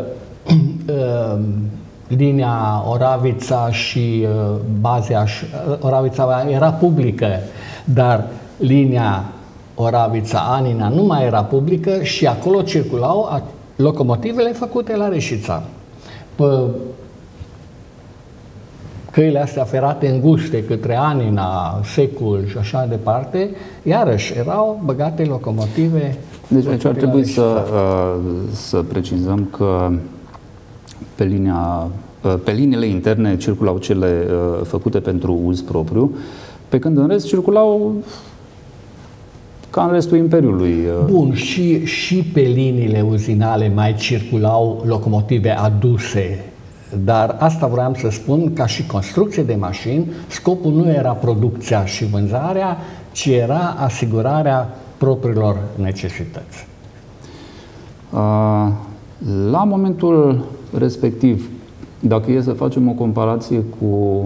linia Oravița și Bazeaș, Oravița era publică, dar linia Oravița-Anina nu mai era publică și acolo circulau locomotivele făcute la Reșița. Pe căile astea ferate înguste către Anina, Secul și așa departe, iarăși erau băgate locomotive. Deci aici ar trebui să, să precizăm că pe, linia, pe liniile interne circulau cele făcute pentru uz propriu, pe când în rest circulau ca în restul Imperiului. Bun, și, și pe liniile uzinale mai circulau locomotive aduse, dar asta vreau să spun, ca și construcție de mașini, scopul nu era producția și vânzarea, ci era asigurarea propriilor necesități. La momentul respectiv, dacă e să facem o comparație cu,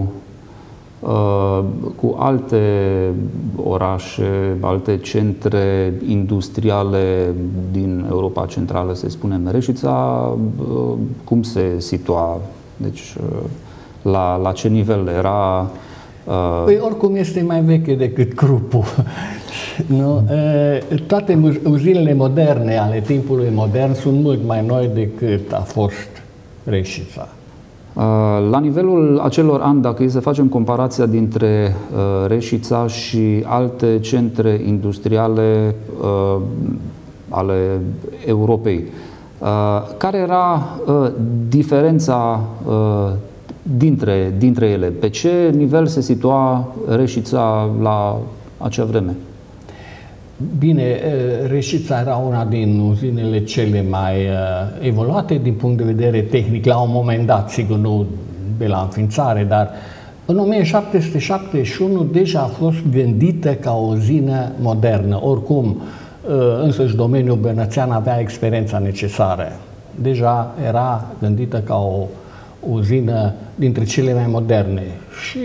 cu alte orașe, alte centre industriale din Europa Centrală, să spunem, Reșița, cum se situa? Deci, la, la ce nivel era? Păi oricum este mai veche decât Crupul. Nu? Toate uzinele moderne ale timpului modern sunt mult mai noi decât a fost Reșița. La nivelul acelor ani, dacă e să facem comparația dintre Reșița și alte centre industriale ale Europei, care era diferența dintre, dintre ele? Pe ce nivel se situa Reșița la acea vreme? Bine, Reșița era una din uzinele cele mai evoluate din punct de vedere tehnic, la un moment dat, sigur nu de la înființare, dar în o mie șapte sute șaptezeci și unu deja a fost gândită ca o uzină modernă. Oricum, însăși domeniul bănățean avea experiența necesară. Deja era gândită ca o uzină dintre cele mai moderne. Și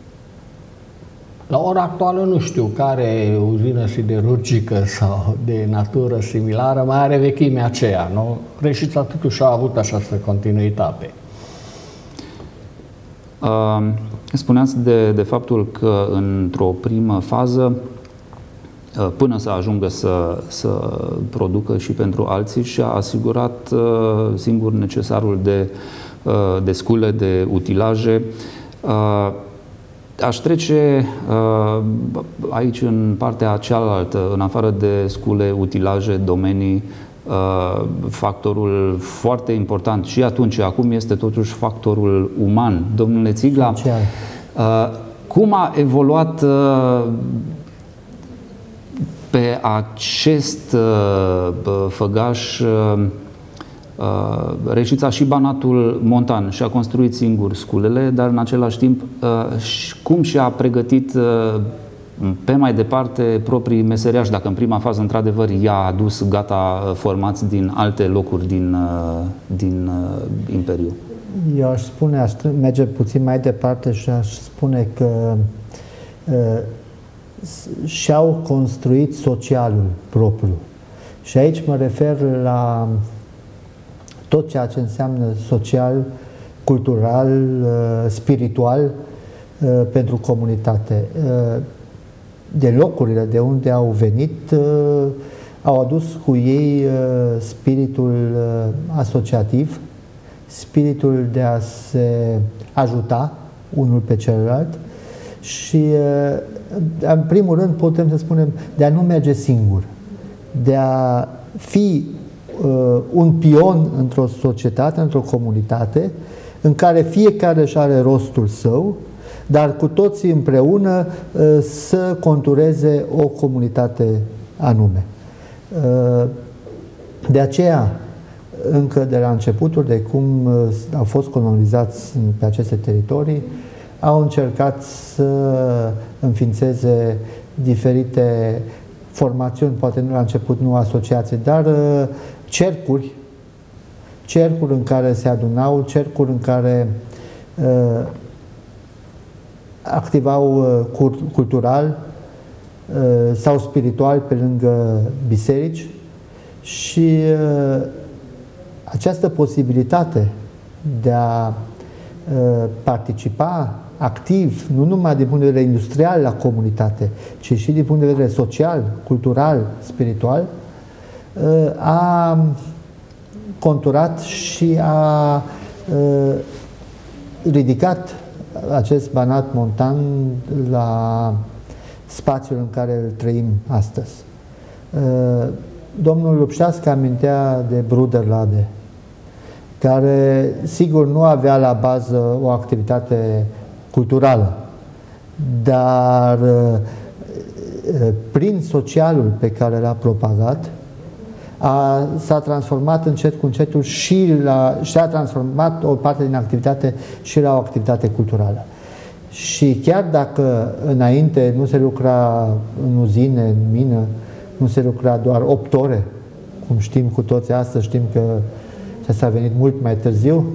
la ora actuală nu știu care uzină siderurgică sau de natură similară mai are vechimea aceea, nu? Reșița totuși a avut această continuitate. Uh, spuneați de, de faptul că într-o primă fază, uh, până să ajungă să, să producă și pentru alții, și-a asigurat uh, singur necesarul de, uh, de scule, de utilaje. Uh, Aș trece uh, aici în partea cealaltă, în afară de scule, utilaje, domenii, Factorul foarte important și atunci și acum este totuși factorul uman. Domnule Țigla, cum a evoluat pe acest făgaș Reșița și Banatul Montan? Și-a construit singur sculele, dar în același timp cum și-a pregătit pe mai departe proprii meseriași, dacă în prima fază într-adevăr i-a adus gata formați din alte locuri din, din Imperiu? Eu aș spune, aș merge puțin mai departe și aș spune că uh, și-au construit socialul propriu. Și aici mă refer la tot ceea ce înseamnă social, cultural, uh, spiritual uh, pentru comunitate. Uh, de locurile de unde au venit, uh, au adus cu ei uh, spiritul uh, asociativ, spiritul de a se ajuta unul pe celălalt și, în primul rând, putem să spunem, de a nu merge singur, de a fi uh, un pion într-o societate, într-o comunitate, în care fiecare își are rostul său, dar cu toții împreună uh, să contureze o comunitate anume. Uh, de aceea, încă de la începutul, de cum au fost colonizați pe aceste teritorii, au încercat să înființeze diferite formațiuni, poate nu la început, nu asociații, dar cercuri, cercuri în care se adunau, cercuri în care uh, activau uh, cultural uh, sau spiritual pe lângă biserici și uh, această posibilitate de a uh, participa activ, nu numai din punct de vedere industrial la comunitate, ci și din punct de vedere social, cultural, spiritual, uh, a conturat și a uh, ridicat acest Banat Montan la spațiul în care îl trăim astăzi. Uh, Domnul Lupșească amintea de Bruderlade, care, sigur, nu avea la bază o activitate culturală, dar prin socialul pe care l-a propagat, s-a transformat încet cu încetul și la, și-a transformat o parte din activitate și la o activitate culturală. Și chiar dacă înainte nu se lucra în uzine, în mină, nu se lucra doar opt ore, cum știm cu toți astăzi, știm că s-a venit mult mai târziu,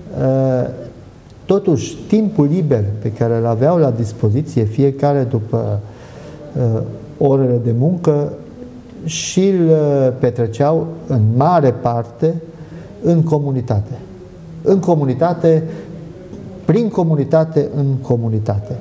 totuși timpul liber pe care îl aveau la dispoziție, fiecare după orele de muncă, și îl petreceau în mare parte în comunitate. În comunitate, prin comunitate, în comunitate.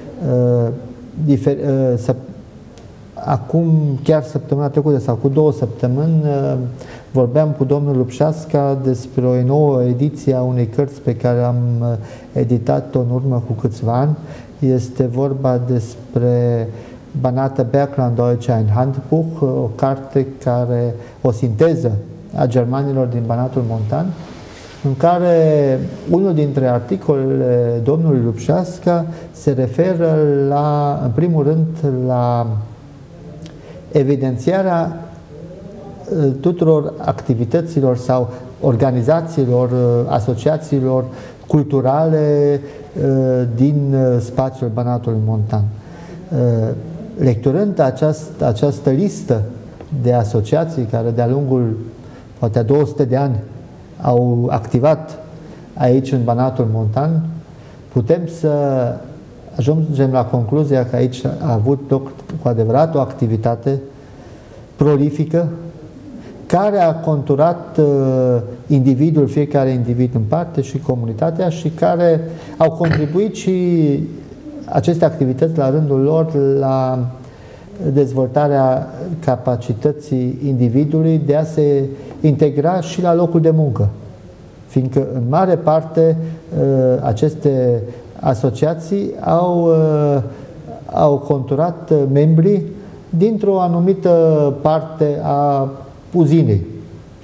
Acum, chiar săptămâna trecută sau cu două săptămâni, vorbeam cu domnul Lupșească despre o nouă ediție a unei cărți pe care am editat-o în urmă cu câțiva ani. Este vorba despre Banater Bergland Deutsche Handbuch, o carte care, o sinteză a germanilor din Banatul Montan, în care unul dintre articolele domnului Lupșească se referă la, în primul rând, la evidențiarea tuturor activităților sau organizațiilor, asociațiilor culturale din spațiul Banatului Montan. Lecturând această, această listă de asociații care de-a lungul poate a două sute de ani au activat aici în Banatul Montan, putem să ajungem la concluzia că aici a avut loc cu adevărat o activitate prolifică care a conturat uh, individul, fiecare individ în parte și comunitatea, și care au contribuit și aceste activități la rândul lor la dezvoltarea capacității individului de a se integra și la locul de muncă. Fiindcă în mare parte aceste asociații au, au conturat membrii dintr-o anumită parte a uzinei.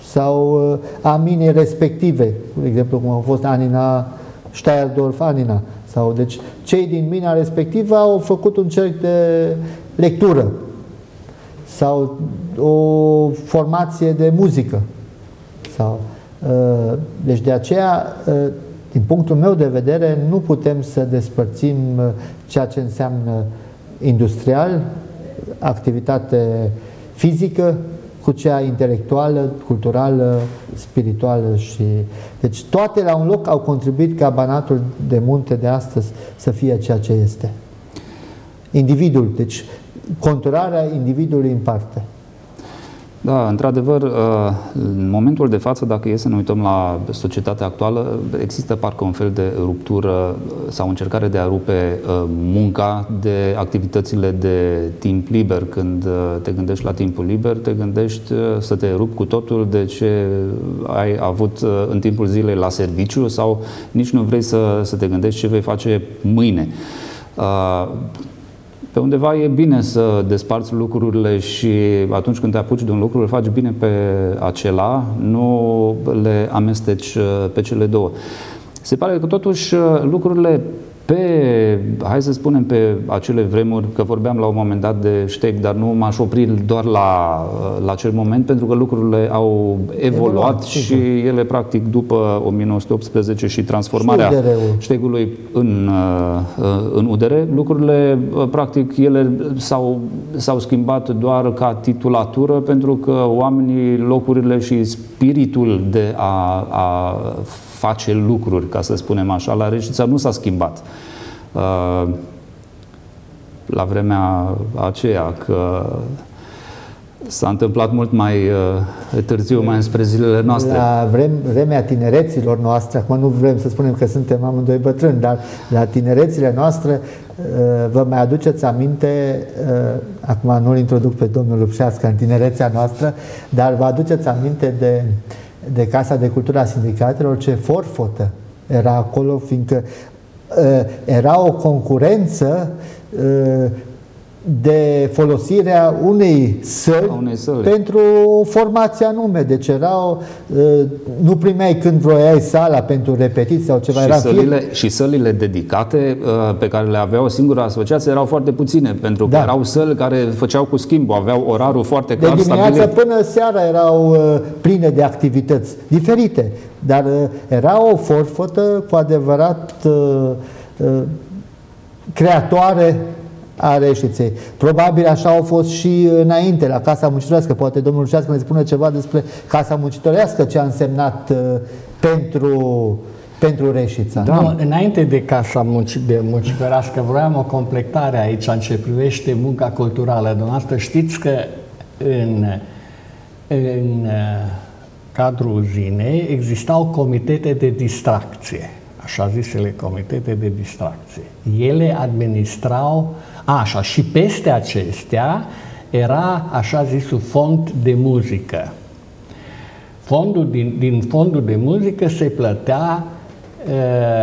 sau uh, a minei respective, de exemplu cum a fost Anina, Steyerdorf Anina, sau deci cei din mina respectivă au făcut un cerc de lectură sau o formație de muzică. Sau, uh, deci de aceea, uh, din punctul meu de vedere, nu putem să despărțim uh, ceea ce înseamnă industrial, activitate fizică, cu cea intelectuală, culturală, spirituală și... Deci toate la un loc au contribuit ca Banatul de Munte de astăzi să fie ceea ce este. Individul, deci conturarea individului în parte. Da, într-adevăr, în momentul de față, dacă e să ne uităm la societatea actuală, există parcă un fel de ruptură sau încercare de a rupe munca de activitățile de timp liber. Când te gândești la timpul liber, te gândești să te rupi cu totul de ce ai avut în timpul zilei la serviciu sau nici nu vrei să, să te gândești ce vei face mâine. Pe undeva e bine să desparți lucrurile și atunci când te apuci de un lucru, îl faci bine pe acela, nu le amesteci pe cele două. Se pare că totuși lucrurile pe, hai să spunem, pe acele vremuri, că vorbeam la un moment dat de ștec, dar nu m-aș opri doar la, la acel moment, pentru că lucrurile au evoluat, evoluat și sigur. Ele, practic, după o mie nouă sute optsprezece și transformarea și ștecului în, în U D R, lucrurile, practic, ele s-au, s-au schimbat doar ca titulatură, pentru că oamenii, locurile și spiritul de a, a face lucruri, ca să spunem așa, la Reșița nu s-a schimbat. La vremea aceea, că s-a întâmplat mult mai târziu, mai înspre zilele noastre. La vremea tinereților noastre, acum nu vrem să spunem că suntem amândoi bătrâni, dar la tinerețile noastre, vă mai aduceți aminte, acum nu-l introduc pe domnul Lupșească în tinerețea noastră, dar vă aduceți aminte de de Casa de Cultură a Sindicatelor, ce forfotă era acolo, fiindcă uh, era o concurență uh, de folosirea unei săli, unei săli pentru o formație anume. Deci erau, uh, nu primeai când vroiai sala pentru repetiții sau ceva. Și, era sălile, fie... și sălile dedicate uh, pe care le avea o singură asociație erau foarte puține, pentru că da. erau săli care făceau cu schimbul, aveau orarul foarte clar stabilit. De dimineață stabilit. până seara erau uh, pline de activități diferite, dar uh, era o forfotă cu adevărat uh, uh, creatoare a Reșiței. Probabil așa au fost și înainte, la Casa Muncitorească. Poate domnul Lucească ne spune ceva despre Casa Muncitorească, ce a însemnat uh, pentru, pentru Reșița. Da. Nu, înainte de Casa Munci, de Muncitorească, vroiam o completare aici în ce privește munca culturală. Dumneavoastră știți că în, în cadrul uzinei existau comitete de distracție, așa zisele comitete de distracție. Ele administrau, a, așa, și peste acestea era așa zisul fond de muzică. Fondul, din, din fondul de muzică se plătea e,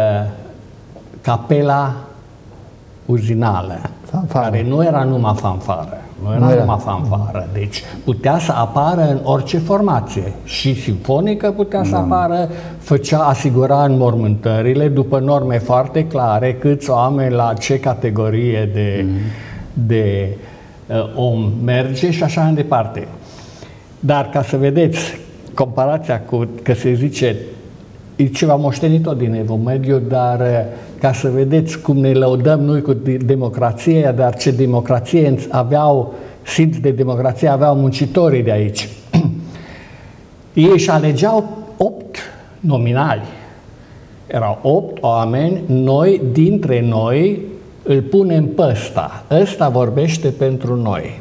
capela uzinală, fanfară. Care nu era numai fanfară. Nu era, nu era numai fanfară. Deci putea să apară în orice formație. Și simfonică putea să da. apară, făcea, asigura înmormântările după norme foarte clare, câți oameni la ce categorie de, mm. de uh, om merge și așa mai departe. Dar ca să vedeți comparația cu, că se zice, e ceva moștenit tot din Evul Mediu, dar ca să vedeți cum ne lăudăm noi cu democrația, dar ce democrație aveau, simț de democrație aveau muncitorii de aici. Ei își alegeau opt nominali. Erau opt oameni, noi, dintre noi, îl punem pe ăsta. Ăsta vorbește pentru noi.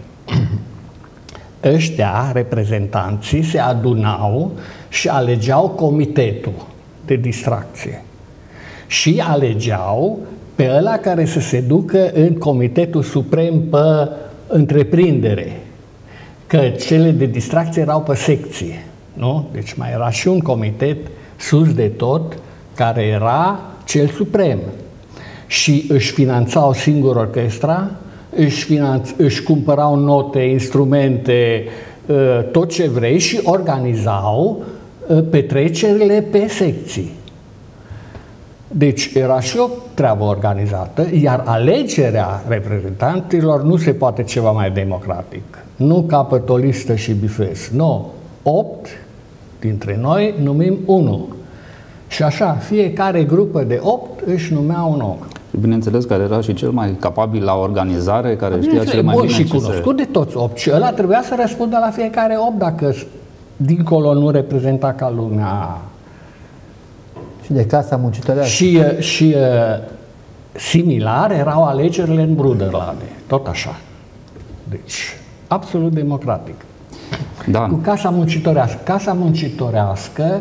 Ăștia, reprezentanții, se adunau și alegeau comitetul de distracție. Și alegeau pe ăla care să se ducă în Comitetul Suprem pe întreprindere. Că cele de distracție erau pe secție, nu? Deci mai era și un comitet sus de tot, care era cel suprem. Și își finanțau singur orchestra, își, finanț, își cumpărau note, instrumente, tot ce vrei și organizau petrecerile pe secții. Deci era și o treabă organizată, iar alegerea reprezentanților nu se poate ceva mai democratic. Nu capăt o listă și bifez. Nu. Opt dintre noi numim unul. Și așa, fiecare grupă de opt își numea un om. Și bineînțeles, care era și cel mai capabil la organizare, care știa cel mai bine și ce cunoscut se... de toți opt. Și ăla trebuia să răspundă la fiecare opt dacă dincolo nu reprezenta ca lumea. Și de Casa Muncitorească. Și, și similar erau alegerile în Bruderlade, tot așa. Deci, absolut democratic. Da. Cu Casa Muncitorească. Casa Muncitorească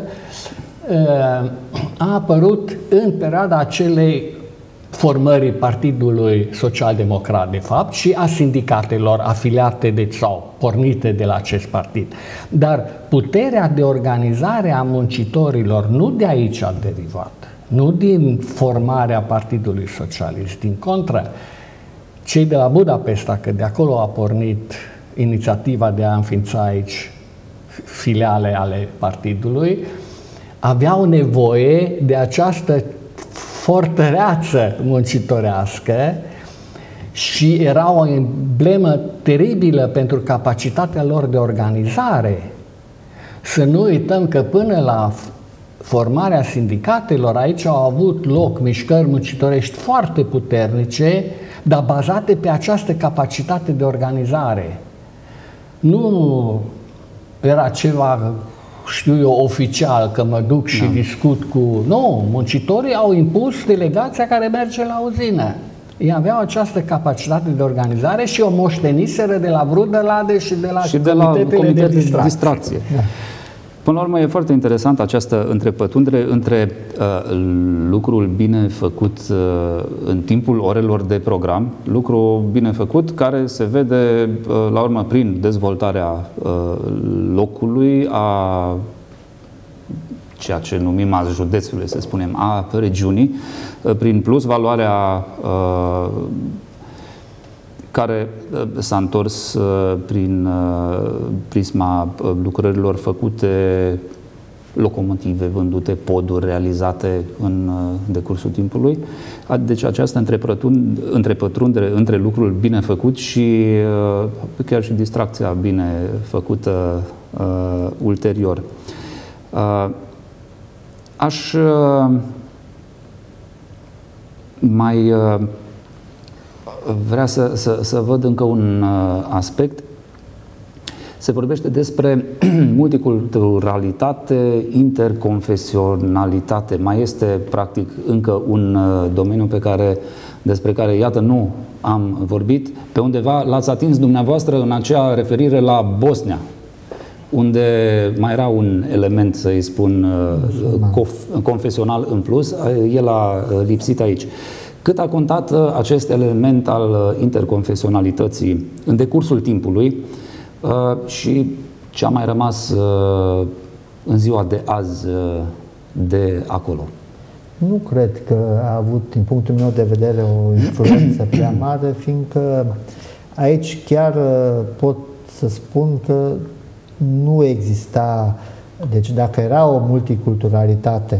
a apărut în perioada acelei formării Partidului Social-Democrat, de fapt, și a sindicatelor afiliate de, sau pornite de la acest partid. Dar puterea de organizare a muncitorilor nu de aici a derivat, nu din formarea Partidului Socialist, din contră. Cei de la Budapesta, că de acolo a pornit inițiativa de a înființa aici filiale ale partidului, aveau nevoie de această fortăreață muncitorească și era o emblemă teribilă pentru capacitatea lor de organizare. Să nu uităm că până la formarea sindicatelor aici au avut loc mișcări muncitorești foarte puternice, dar bazate pe această capacitate de organizare. Nu era ceva, știu eu, oficial, că mă duc și da. discut cu... Nu, muncitorii au impus delegația care merge la uzină. Ei aveau această capacitate de organizare și o moșteniseră de la Bruderlade și de la și de la comitetele de distracție. distracție. Da. Până la urmă, e foarte interesant această întrepătrundere între uh, lucrul bine făcut uh, în timpul orelor de program, lucru bine făcut care se vede, uh, la urmă, prin dezvoltarea uh, locului, a ceea ce numim azi județului, să spunem, a regiunii, uh, prin plus valoarea uh, care s-a întors prin prisma lucrărilor făcute, locomotive văndute, poduri realizate în decursul timpului. Deci această întrepătrundere între lucrul bine făcut și chiar și distracția bine făcută uh, ulterior. Uh, aș uh, mai uh, vrea să, să, să văd încă un uh, aspect. Se vorbește despre multiculturalitate, interconfesionalitate. Mai este, practic, încă un uh, domeniu pe care, despre care, iată, nu am vorbit. Pe undeva l-ați atins dumneavoastră în acea referire la Bosnia, unde mai era un element, să-i spun, uh, confesional în plus. El a lipsit aici. Cât a contat acest element al interconfesionalității în decursul timpului și ce a mai rămas în ziua de azi de acolo? Nu cred că a avut, din punctul meu de vedere, o influență prea mare, fiindcă aici chiar pot să spun că nu exista, deci dacă era o multiculturalitate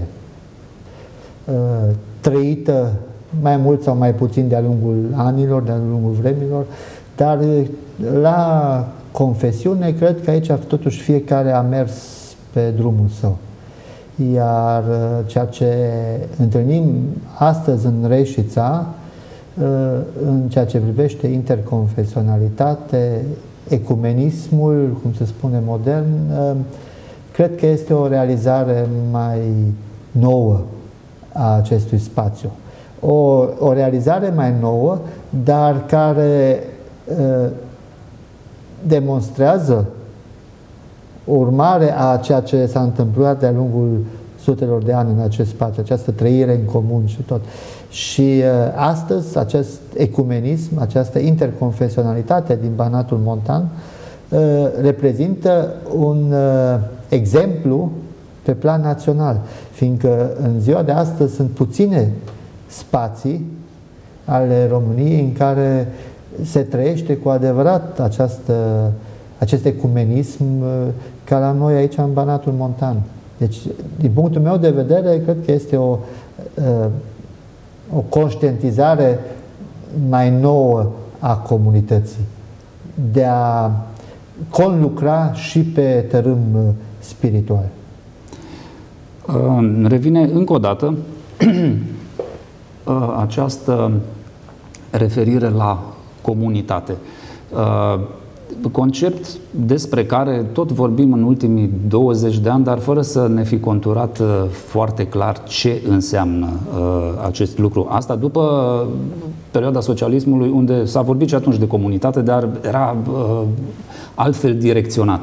trăită mai mult sau mai puțin de-a lungul anilor, de-a lungul vremilor, dar la confesiune cred că aici totuși fiecare a mers pe drumul său. Iar ceea ce întâlnim astăzi în Reșița, în ceea ce privește interconfesionalitate, ecumenismul, cum se spune modern, cred că este o realizare mai nouă a acestui spațiu. O, o realizare mai nouă, dar care uh, demonstrează urmare a ceea ce s-a întâmplat de-a lungul sutelor de ani în acest spațiu, această trăire în comun și tot. Și uh, astăzi acest ecumenism, această interconfesionalitate din Banatul Montan uh, reprezintă un uh, exemplu pe plan național, fiindcă în ziua de astăzi sunt puține spații ale României în care se trăiește cu adevărat această acest ecumenism ca la noi aici în Banatul Montan. Deci, din punctul meu de vedere, cred că este o, o conștientizare mai nouă a comunității de a conlucra și pe tărâm spiritual. Revine încă o dată această referire la comunitate. Concept despre care tot vorbim în ultimii douăzeci de ani, dar fără să ne fi conturat foarte clar ce înseamnă acest lucru. Asta după perioada socialismului, unde s-a vorbit și atunci de comunitate, dar era altfel direcționat.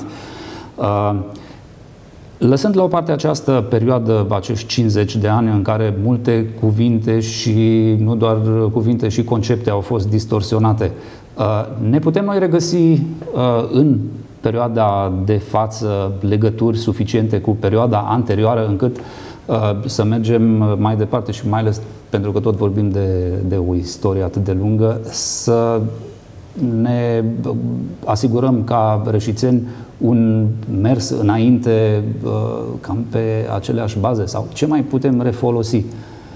Lăsând la o parte această perioadă, acești cincizeci de ani în care multe cuvinte și nu doar cuvinte și concepte au fost distorsionate, ne putem noi regăsi în perioada de față legături suficiente cu perioada anterioară încât să mergem mai departe și mai ales pentru că tot vorbim de, de o istorie atât de lungă, să ne asigurăm ca reșițeni un mers înainte cam pe aceleași baze sau ce mai putem refolosi?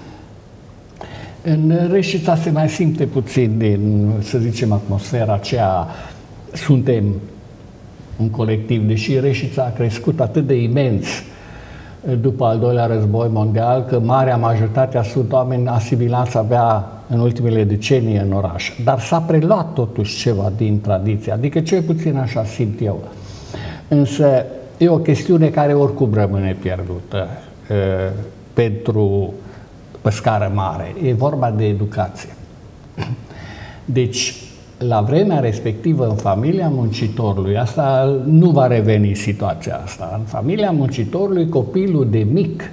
În Reșița se mai simte puțin din, să zicem, atmosfera aceea. Suntem un colectiv, deși Reșița a crescut atât de imens după al doilea război mondial, că marea majoritatea sunt oameni asimilați abia în ultimele decenii în oraș. Dar s-a preluat totuși ceva din tradiție, adică cel puțin așa simt eu. Însă e o chestiune care oricum rămâne pierdută e, pentru pe scară mare. E vorba de educație. Deci, la vremea respectivă, în familia muncitorului, asta nu va reveni situația asta, în familia muncitorului, copilul de mic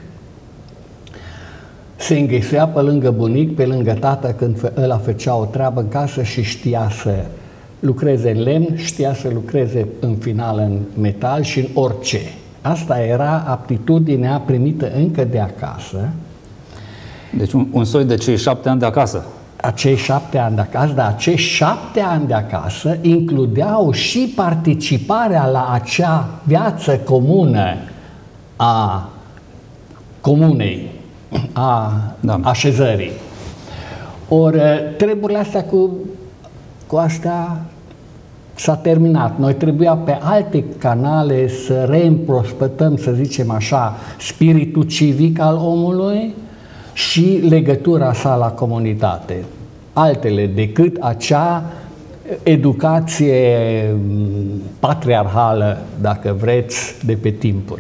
se înghesuia pe lângă bunic, pe lângă tată, când ăla făcea o treabă în casă și știa să lucreze în lemn, știa să lucreze în final în metal și în orice. Asta era aptitudinea primită încă de acasă. Deci un, un soi de cei șapte ani de acasă. Acei șapte ani de acasă, dar acei șapte ani de acasă includeau și participarea la acea viață comună a comunei, a da. așezării. Ori treburile astea cu, cu astea s-a terminat. Noi trebuia pe alte canale să reîmprospătăm, să zicem așa, spiritul civic al omului și legătura sa la comunitate. Altele decât acea educație patriarhală, dacă vreți, de pe timpuri.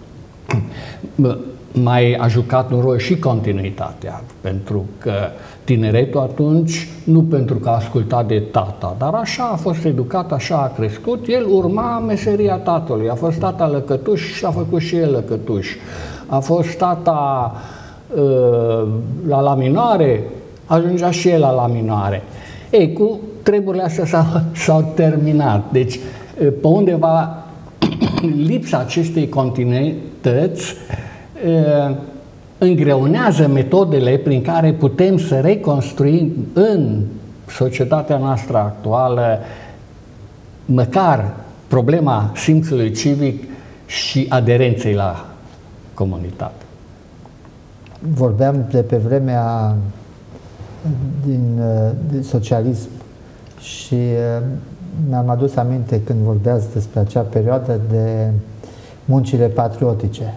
Mai a jucat un rol și continuitatea, pentru că tineretul atunci, nu pentru că a ascultat de tata, dar așa a fost educat, așa a crescut, el urma meseria tatălui. A fost tata lăcătuș și a făcut și el lăcătuș. A fost tata uh, la laminoare, ajungea și el la laminoare. Ei, cu treburile astea s-au terminat. Deci, pe undeva, lipsa acestei continuități îngreunează metodele prin care putem să reconstruim în societatea noastră actuală măcar problema simțului civic și aderenței la comunitate. Vorbeam de pe vremea din de socialism și mi-am adus aminte când vorbeați despre acea perioadă de muncile patriotice.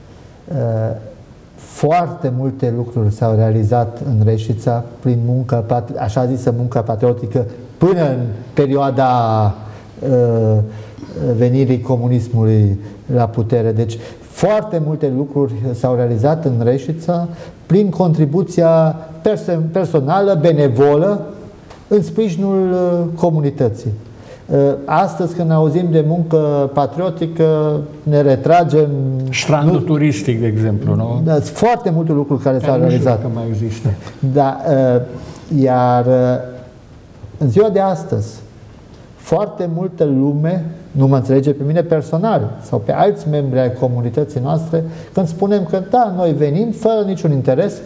Foarte multe lucruri s-au realizat în Reșița prin muncă, așa zisă muncă patriotică, până în perioada uh, venirii comunismului la putere. Deci foarte multe lucruri s-au realizat în Reșița prin contribuția perso personală, benevolă, în sprijinul uh, comunității. Astăzi, când auzim de muncă patriotică, ne retragem. Strandul turistic, de exemplu, nu? Da, sunt foarte multe lucruri care s-au realizat. Că mai există. Da, iar în ziua de astăzi, foarte multă lume nu mă înțelege pe mine personal sau pe alți membri ai comunității noastre când spunem că da, noi venim fără niciun interes,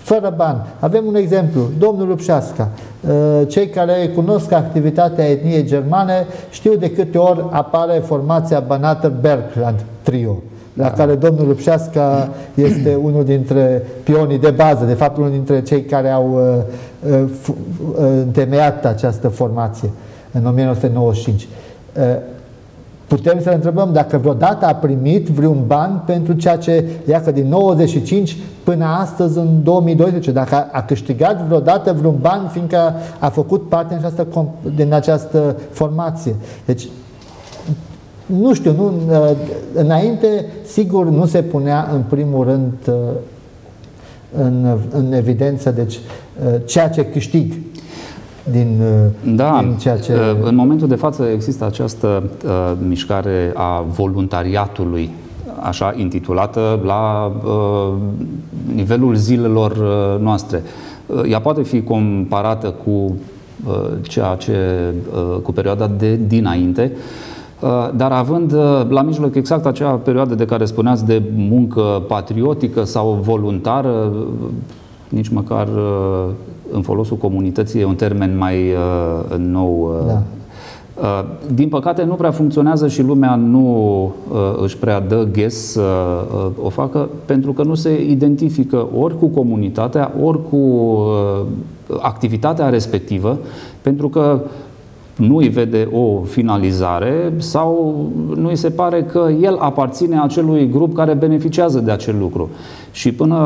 fără bani. Avem un exemplu, domnul Lupșeasca. Cei care cunosc activitatea etniei germane știu de câte ori apare formația Banater-Bergland Trio, la da. care domnul Lupșeasca este unul dintre pionii de bază, de fapt unul dintre cei care au uh, uh, întemeiat această formație în o mie nouă sute nouăzeci și cinci. Uh, putem să ne întrebăm dacă vreodată a primit vreun ban pentru ceea ce, iacă din nouăzeci și cinci până astăzi, în două mii doisprezece, dacă a, a câștigat vreodată vreun ban, fiindcă a făcut parte din această, din această formație. Deci, nu știu, nu, înainte, sigur, nu se punea în primul rând în, în evidență, deci, ceea ce câștig din, da, din ceea ce... în momentul de față există această uh, mișcare a voluntariatului, așa intitulată, la uh, nivelul zilelor uh, noastre. Uh, ea poate fi comparată cu uh, ceea ce, uh, cu perioada de dinainte, dar având la mijloc exact acea perioadă de care spuneați, de muncă patriotică sau voluntară, nici măcar în folosul comunității e un termen mai nou. Da. Din păcate nu prea funcționează și lumea nu își prea dă ghes să o facă, pentru că nu se identifică ori cu comunitatea, ori cu activitatea respectivă, pentru că nu îi vede o finalizare sau nu îi se pare că el aparține acelui grup care beneficiază de acel lucru. Și până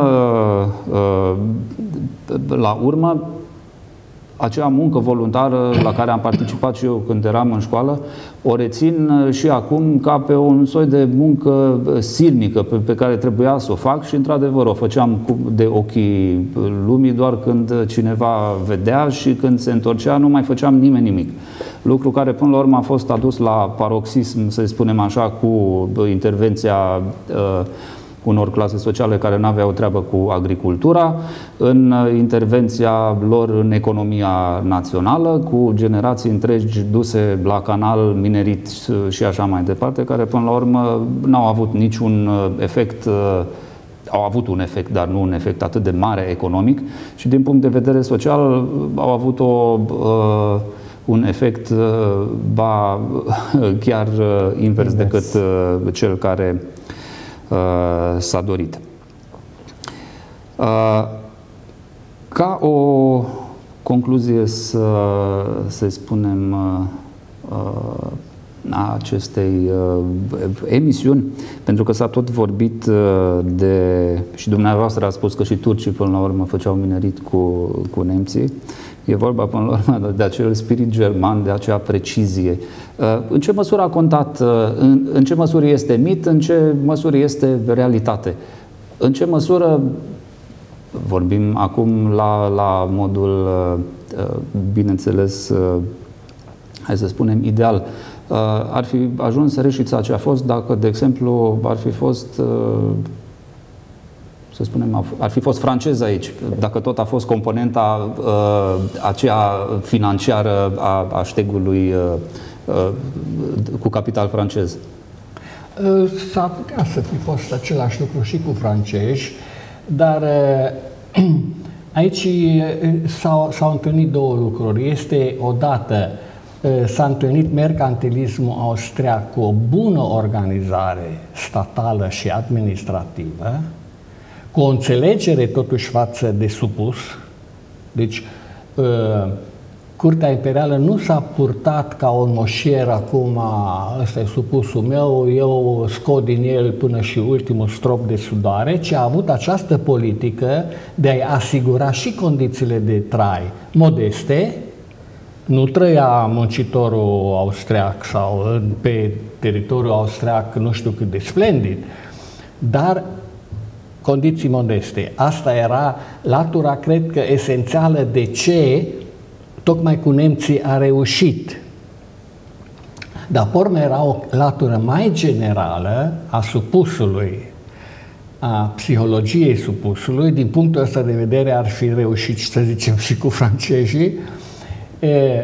la urmă, acea muncă voluntară la care am participat și eu când eram în școală, o rețin și acum ca pe un soi de muncă silnică pe, pe care trebuia să o fac și, într-adevăr, o făceam de ochii lumii doar când cineva vedea și când se întorcea nu mai făceam nimeni nimic. Lucru care, până la urmă, a fost adus la paroxism, să spunem așa, cu intervenția uh, unor clase sociale care nu aveau treabă cu agricultura, în intervenția lor în economia națională, cu generații întregi duse la canal, minerit și așa mai departe, care până la urmă n-au avut niciun efect, au avut un efect, dar nu un efect atât de mare economic, și din punct de vedere social au avut o, un efect, ba chiar invers decât cel care s-a dorit. Ca o concluzie, să, să spunem, a acestei emisiuni, pentru că s-a tot vorbit de, și dumneavoastră a spus că și turcii până la urmă făceau minerit cu, cu nemții. E vorba până la urmă de acel spirit german, de acea precizie. În ce măsură a contat, în, în ce măsură este mit, în ce măsură este realitate? În ce măsură, vorbim acum la, la modul, bineînțeles, hai să spunem, ideal, ar fi ajuns Reșița ce a fost dacă, de exemplu, ar fi fost, să spunem, ar fi fost francez aici, dacă tot a fost componenta aceea financiară a, a ștegului cu capital francez. S-ar putea să fi fost același lucru și cu francezi, dar aici s-au întâlnit două lucruri. Este odată, s-a întâlnit mercantilismul austriac cu o bună organizare statală și administrativă, cu o înțelegere totuși față de supus. Deci, Curtea Imperială nu s-a purtat ca un moșier, acum ăsta e supusul meu, eu scot din el până și ultimul strop de sudare, ci a avut această politică de a-i asigura și condițiile de trai modeste. Nu trăia muncitorul austriac sau pe teritoriul austriac nu știu cât de splendid, dar condiții modeste. Asta era latura, cred că, esențială de ce tocmai cu nemții a reușit. Dar pe urmă era o latură mai generală a supusului, a psihologiei supusului. Din punctul ăsta de vedere ar fi reușit, să zicem, și cu francezii. E,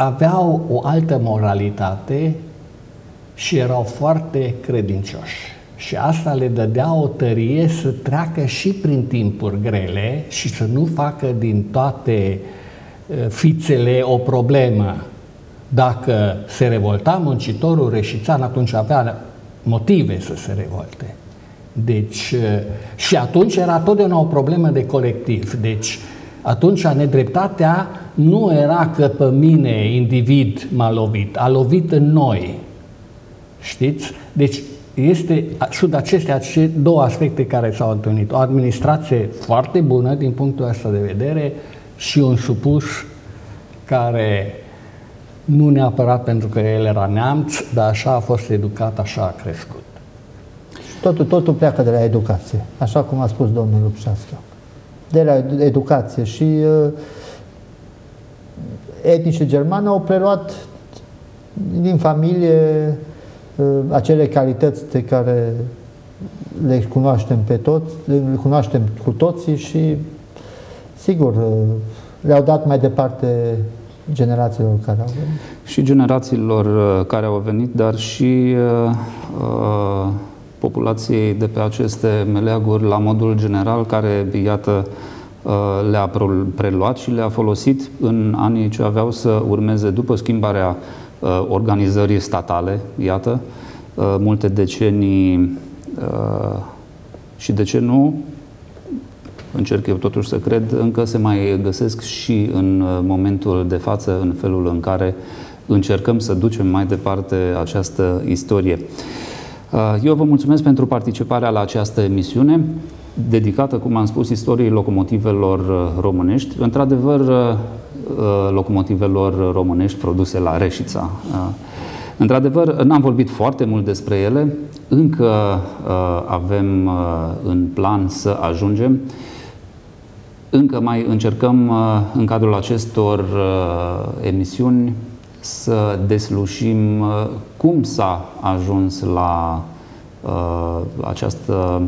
aveau o altă moralitate și erau foarte credincioși. Și asta le dădea o tărie să treacă și prin timpuri grele și să nu facă din toate fițele o problemă. Dacă se revolta muncitorul reșițan, atunci avea motive să se revolte. Deci, și atunci era totdeauna o problemă de colectiv. Deci, atunci nedreptatea nu era că pe mine, individ, m-a lovit, a lovit în noi. Știți? Deci, este, sunt acestea două aspecte care s-au întâlnit. O administrație foarte bună din punctul ăsta de vedere și un supus care nu neapărat pentru că el era neamț, dar așa a fost educat, așa a crescut. Și totul, totul pleacă de la educație, așa cum a spus domnul Lupșască. De la educație și uh, etnice germane au preluat din familie uh, acele calități pe care le cunoaștem pe toți, le cunoaștem cu toții și sigur uh, le-au dat mai departe generațiilor care au venit. Și generațiilor care au venit, dar și uh, populației de pe aceste meleaguri la modul general, care, iată, uh, le-a preluat și le-a folosit în anii ce aveau să urmeze după schimbarea uh, organizării statale, iată, uh, multe decenii uh, și de ce nu, încerc eu totuși să cred, încă se mai găsesc și în momentul de față, în felul în care încercăm să ducem mai departe această istorie. Eu vă mulțumesc pentru participarea la această emisiune, dedicată, cum am spus, istoriei locomotivelor românești. Într-adevăr, locomotivelor românești produse la Reșița. Într-adevăr, n-am vorbit foarte mult despre ele, încă avem în plan să ajungem. Încă mai încercăm în cadrul acestor emisiuni să deslușim cum s-a ajuns la această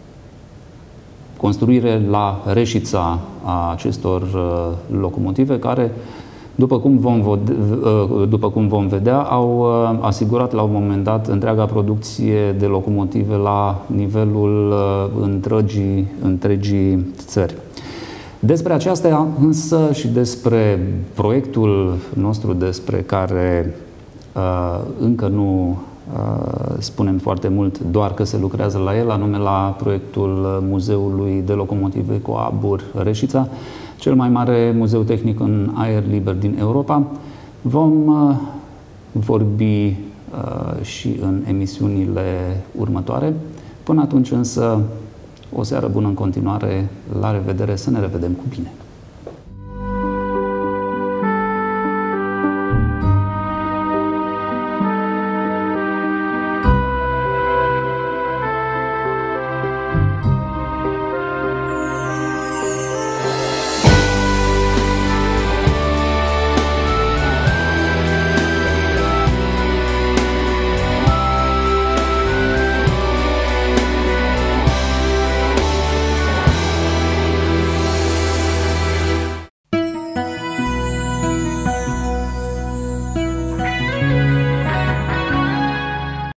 construire la Reșița a acestor locomotive care, după cum vom, după cum vom vedea, au asigurat la un moment dat întreaga producție de locomotive la nivelul întregii, întregii țări. Despre aceasta însă și despre proiectul nostru despre care uh, încă nu uh, spunem foarte mult, doar că se lucrează la el, anume la proiectul Muzeului de Locomotive Coabur Reșița, cel mai mare muzeu tehnic în aer liber din Europa. Vom uh, vorbi uh, și în emisiunile următoare. Până atunci însă, o seară bună în continuare, la revedere, să ne revedem cu bine!